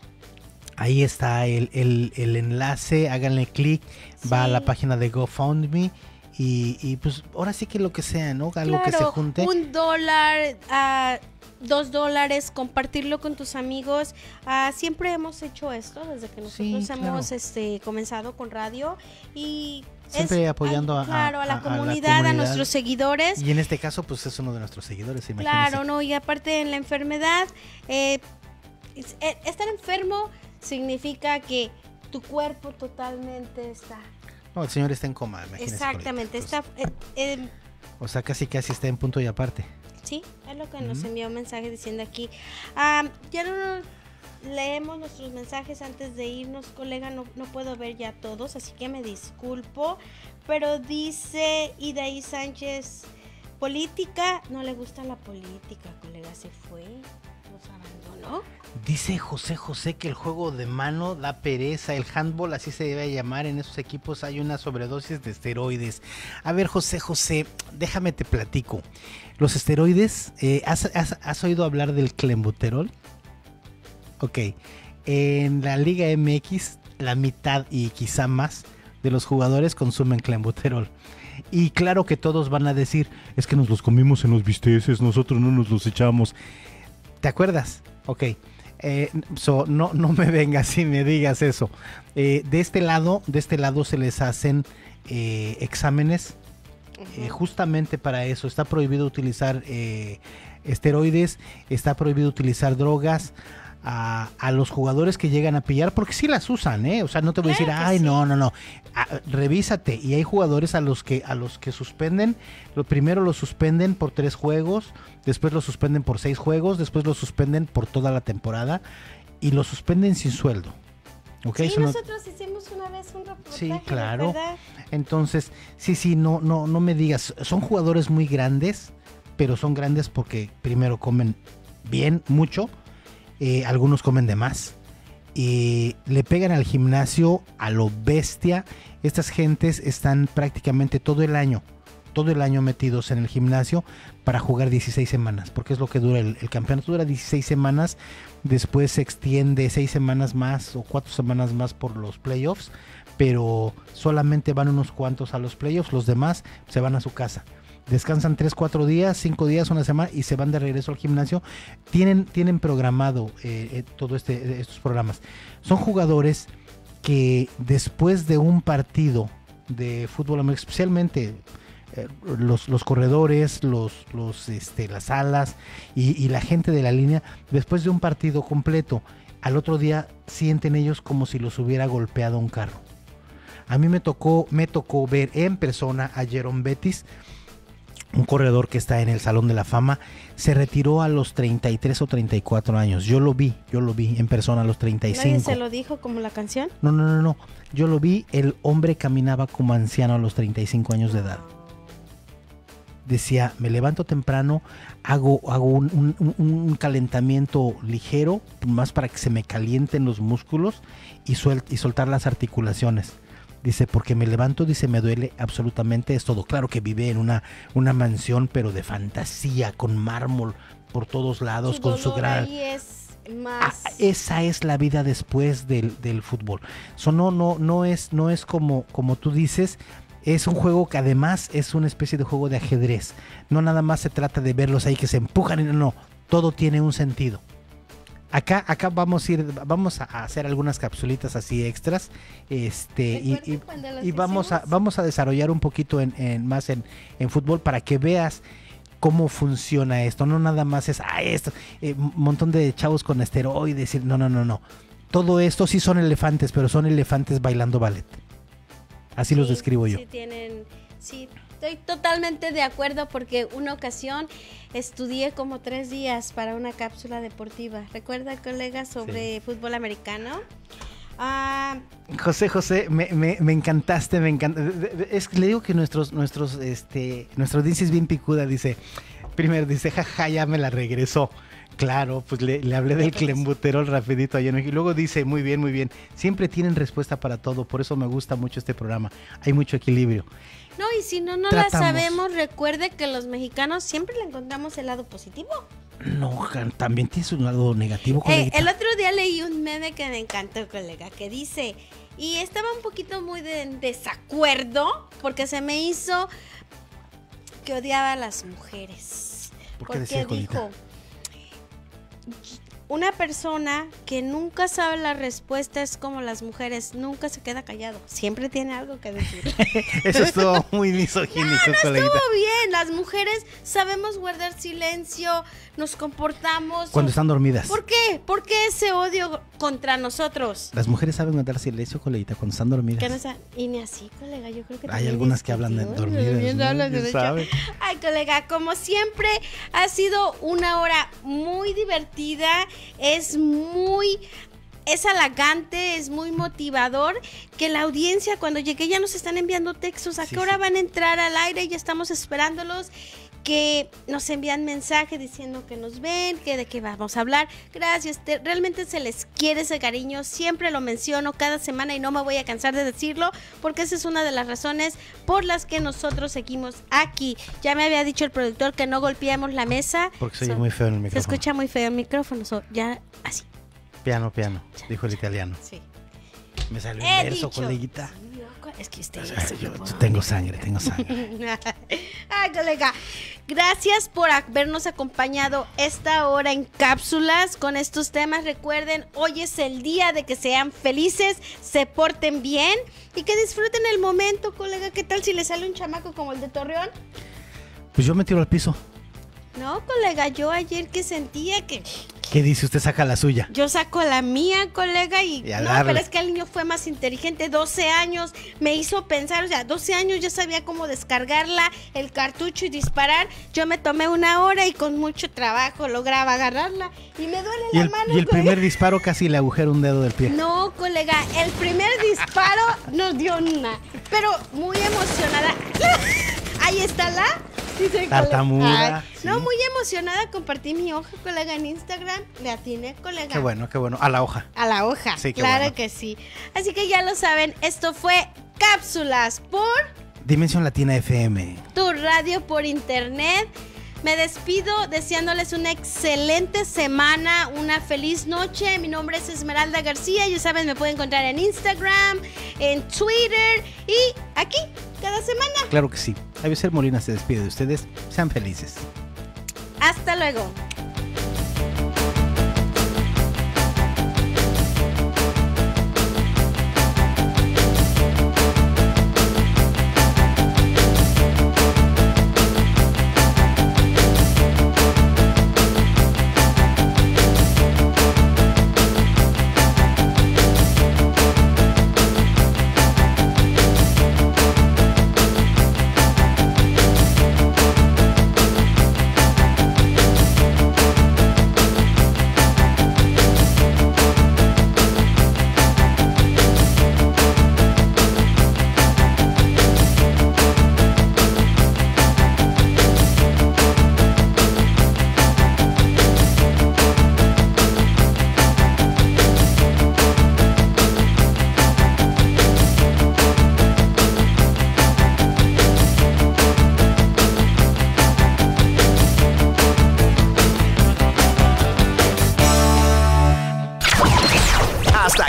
Ahí está el, el, el enlace, háganle clic, va a Sí. la página de GoFundMe y, y pues ahora sí que lo que sea, ¿no? Algo que se Claro, junte. un dólar, ah, dos dólares, compartirlo con tus amigos. Ah, siempre hemos hecho esto desde que nosotros Sí, hemos claro. este, comenzado con radio y Siempre apoyando a- claro, a, la a- a la comunidad, a comunidad. nuestros seguidores. Y en este caso, pues es uno de nuestros seguidores, imagínense. Claro, no, y aparte en la enfermedad, eh, es- eh, estar enfermo significa que tu cuerpo totalmente está. No, el señor está en coma, imagínense. Exactamente, Corita, está. eh, eh, pues, o sea, casi casi está en punto y aparte. Sí, es lo que nos Ujú. envió un mensaje diciendo aquí. Ah, ya no nos leemos nuestros mensajes antes de irnos, colega, no, no puedo ver ya todos, así que me disculpo. Pero dice Idaí Sánchez, política, no le gusta la política, colega, se fue, nos abandonó. Dice José José que el juego de mano da pereza, el handball así se debe llamar, en esos equipos hay una sobredosis de esteroides. A ver, José José, déjame te platico. Los esteroides, eh, ¿has, has- has oído hablar del clenbuterol? Ok, en la Liga M X la mitad y quizá más de los jugadores consumen clenbuterol. Y claro que todos van a decir, es que nos los comimos en los bisteces, nosotros no nos los echamos. ¿Te acuerdas? Ok. Eh, so, no, no me vengas y me digas eso. Eh, de este lado, de este lado se les hacen eh, exámenes eh, justamente para eso. Está prohibido utilizar eh, esteroides, está prohibido utilizar drogas. A, a los jugadores que llegan a pillar, porque sí las usan, ¿eh? O sea, no te voy a decir, Claro que ay, sí. no, no, no. Ah, revísate. Y hay jugadores a los que a los que suspenden. Lo primero los suspenden por tres juegos, después los suspenden por seis juegos, después los suspenden por toda la temporada y los suspenden sin sueldo. ¿Ok? Sí, Eso no- nosotros hicimos una vez un reportaje, Sí, claro. ¿verdad? Entonces, sí, sí, no, no, no me digas. Son jugadores muy grandes, pero son grandes porque primero comen bien, mucho. Eh, algunos comen de más. Y le pegan al gimnasio a lo bestia. Estas gentes están prácticamente todo el año, todo el año metidos en el gimnasio para jugar dieciséis semanas, porque es lo que dura el, el campeonato, dura dieciséis semanas, después se extiende seis semanas más o cuatro semanas más por los playoffs, pero solamente van unos cuantos a los playoffs, los demás se van a su casa. Descansan tres, cuatro días, cinco días, una semana y se van de regreso al gimnasio. Tienen, tienen programado eh, eh, todo este, estos programas. Son jugadores que después de un partido de fútbol americano, especialmente eh, los, los corredores, los, los, este, las alas y, y la gente de la línea, después de un partido completo, al otro día sienten ellos como si los hubiera golpeado un carro. A mí me tocó, me tocó ver en persona a Jerome Bettis, un corredor que está en el Salón de la Fama. Se retiró a los treinta y tres o treinta y cuatro años. Yo lo vi, yo lo vi en persona a los treinta y cinco. ¿Nadie se lo dijo como la canción? No, no, no, no. Yo lo vi, el hombre caminaba como anciano a los treinta y cinco años de edad. Decía, me levanto temprano, hago, hago un, un- un calentamiento ligero, más para que se me calienten los músculos y, suel- y soltar las articulaciones. Dice, porque me levanto, dice, me duele absolutamente, es todo. Claro que vive en una, una mansión, pero de fantasía, con mármol por todos lados, Su con su dolor gran... ahí es Más. Ah, esa es la vida después del, del fútbol. So, no, no, no es, no es como, como tú dices. Es un juego que además es una especie de juego de ajedrez. No nada más se trata de verlos ahí que se empujan, no, no, todo tiene un sentido. Acá, acá vamos a ir, vamos a hacer algunas capsulitas así extras, este, y, y, y vamos a, vamos a desarrollar un poquito en, en más en, en fútbol para que veas cómo funciona esto. No nada más es, ah, esto, un eh, montón de chavos con esteroides, no, no, no, no. Todo esto sí son elefantes, pero son elefantes bailando ballet. Así sí, los describo yo. Sí, tienen, sí, estoy totalmente de acuerdo porque una ocasión estudié como tres días para una cápsula deportiva. ¿Recuerda, colega, sobre sí. fútbol americano? Ah, José, José, me, me, me encantaste, me encanta. Es, le digo que nuestros, nuestros, este, nuestra audiencia es bien picuda, dice, primero dice, jaja, ya me la regresó. Claro, pues le, le hablé del clenbuterol rapidito ayer y luego dice, muy bien, muy bien, siempre tienen respuesta para todo, por eso me gusta mucho este programa, hay mucho equilibrio. No, y si no, no Tratamos. la sabemos, recuerde que los mexicanos siempre le encontramos el lado positivo. No, también tienes un lado negativo, eh, El otro día leí un meme que me encantó, colega, que dice, y estaba un poquito muy de desacuerdo, porque se me hizo que odiaba a las mujeres. ¿Por qué decía, dijo, una persona que nunca sabe la respuesta es como las mujeres, nunca se queda callado, siempre tiene algo que decir. Eso estuvo muy misogínico, no, no coleguita. estuvo bien, las mujeres sabemos guardar silencio, nos comportamos. Cuando o, están dormidas. ¿Por qué? ¿Por qué ese odio contra nosotros? Las mujeres saben guardar silencio, coleguita, cuando están dormidas. Que no está, y ni así, colega, yo creo que hay algunas que hablan de dormidas, ¿no? Hablan de ¿Sabe? Ay, colega, como siempre, ha sido una hora muy divertida. Es muy, es halagante, es muy motivador que la audiencia cuando llegue ya nos están enviando textos. ¿A sí, qué hora sí. van a entrar al aire? Ya estamos esperándolos. Que nos envían mensajes diciendo que nos ven, que de qué vamos a hablar. Gracias, te, realmente se les quiere ese cariño. Siempre lo menciono cada semana y no me voy a cansar de decirlo porque esa es una de las razones por las que nosotros seguimos aquí. Ya me había dicho el productor que no golpeamos la mesa. Porque se oye so, muy feo en el micrófono. Se escucha muy feo el micrófono, so, ya así. Piano, piano, dijo el italiano. Sí. Me salió en verso, coleguita. Es que usted... O sea, yo, yo tengo sangre, tengo sangre. Ay, colega, gracias por habernos acompañado esta hora en cápsulas con estos temas. Recuerden, hoy es el día de que sean felices, se porten bien y que disfruten el momento, colega. ¿Qué tal si le sale un chamaco como el de Torreón? Pues yo me tiro al piso. No, colega, yo ayer que sentía que... ¿Qué dice? Usted saca la suya. Yo saco la mía, colega, y, y no, darle. pero es que el niño fue más inteligente, doce años, me hizo pensar, o sea, doce años ya sabía cómo descargarla, el cartucho y disparar. Yo me tomé una hora y con mucho trabajo lograba agarrarla y me duele y la el, mano. Y el colega. primer disparo casi le agujero un dedo del pie. No, colega, el primer disparo no dio nada, pero muy emocionada. Ahí está la... Dice, tartamuda. Sí. No, muy emocionada, compartí mi hoja, colega, en Instagram. Le atiné, colega. Qué bueno, qué bueno. A la hoja. A la hoja, sí, claro bueno. que sí. Así que ya lo saben, esto fue Cápsulas por Dimensión Latina F M. Tu radio por internet. Me despido deseándoles una excelente semana, una feliz noche. Mi nombre es Esmeralda García. Ya saben, me pueden encontrar en Instagram, en Twitter y aquí cada semana. Claro que sí. Aviser Molina se despide de ustedes. Sean felices. Hasta luego.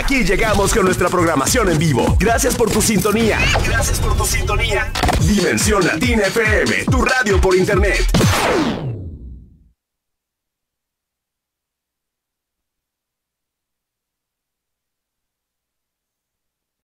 aquí llegamos con nuestra programación en vivo. Gracias por tu sintonía. Gracias por tu sintonía. Dimensión Latina F M, tu radio por internet.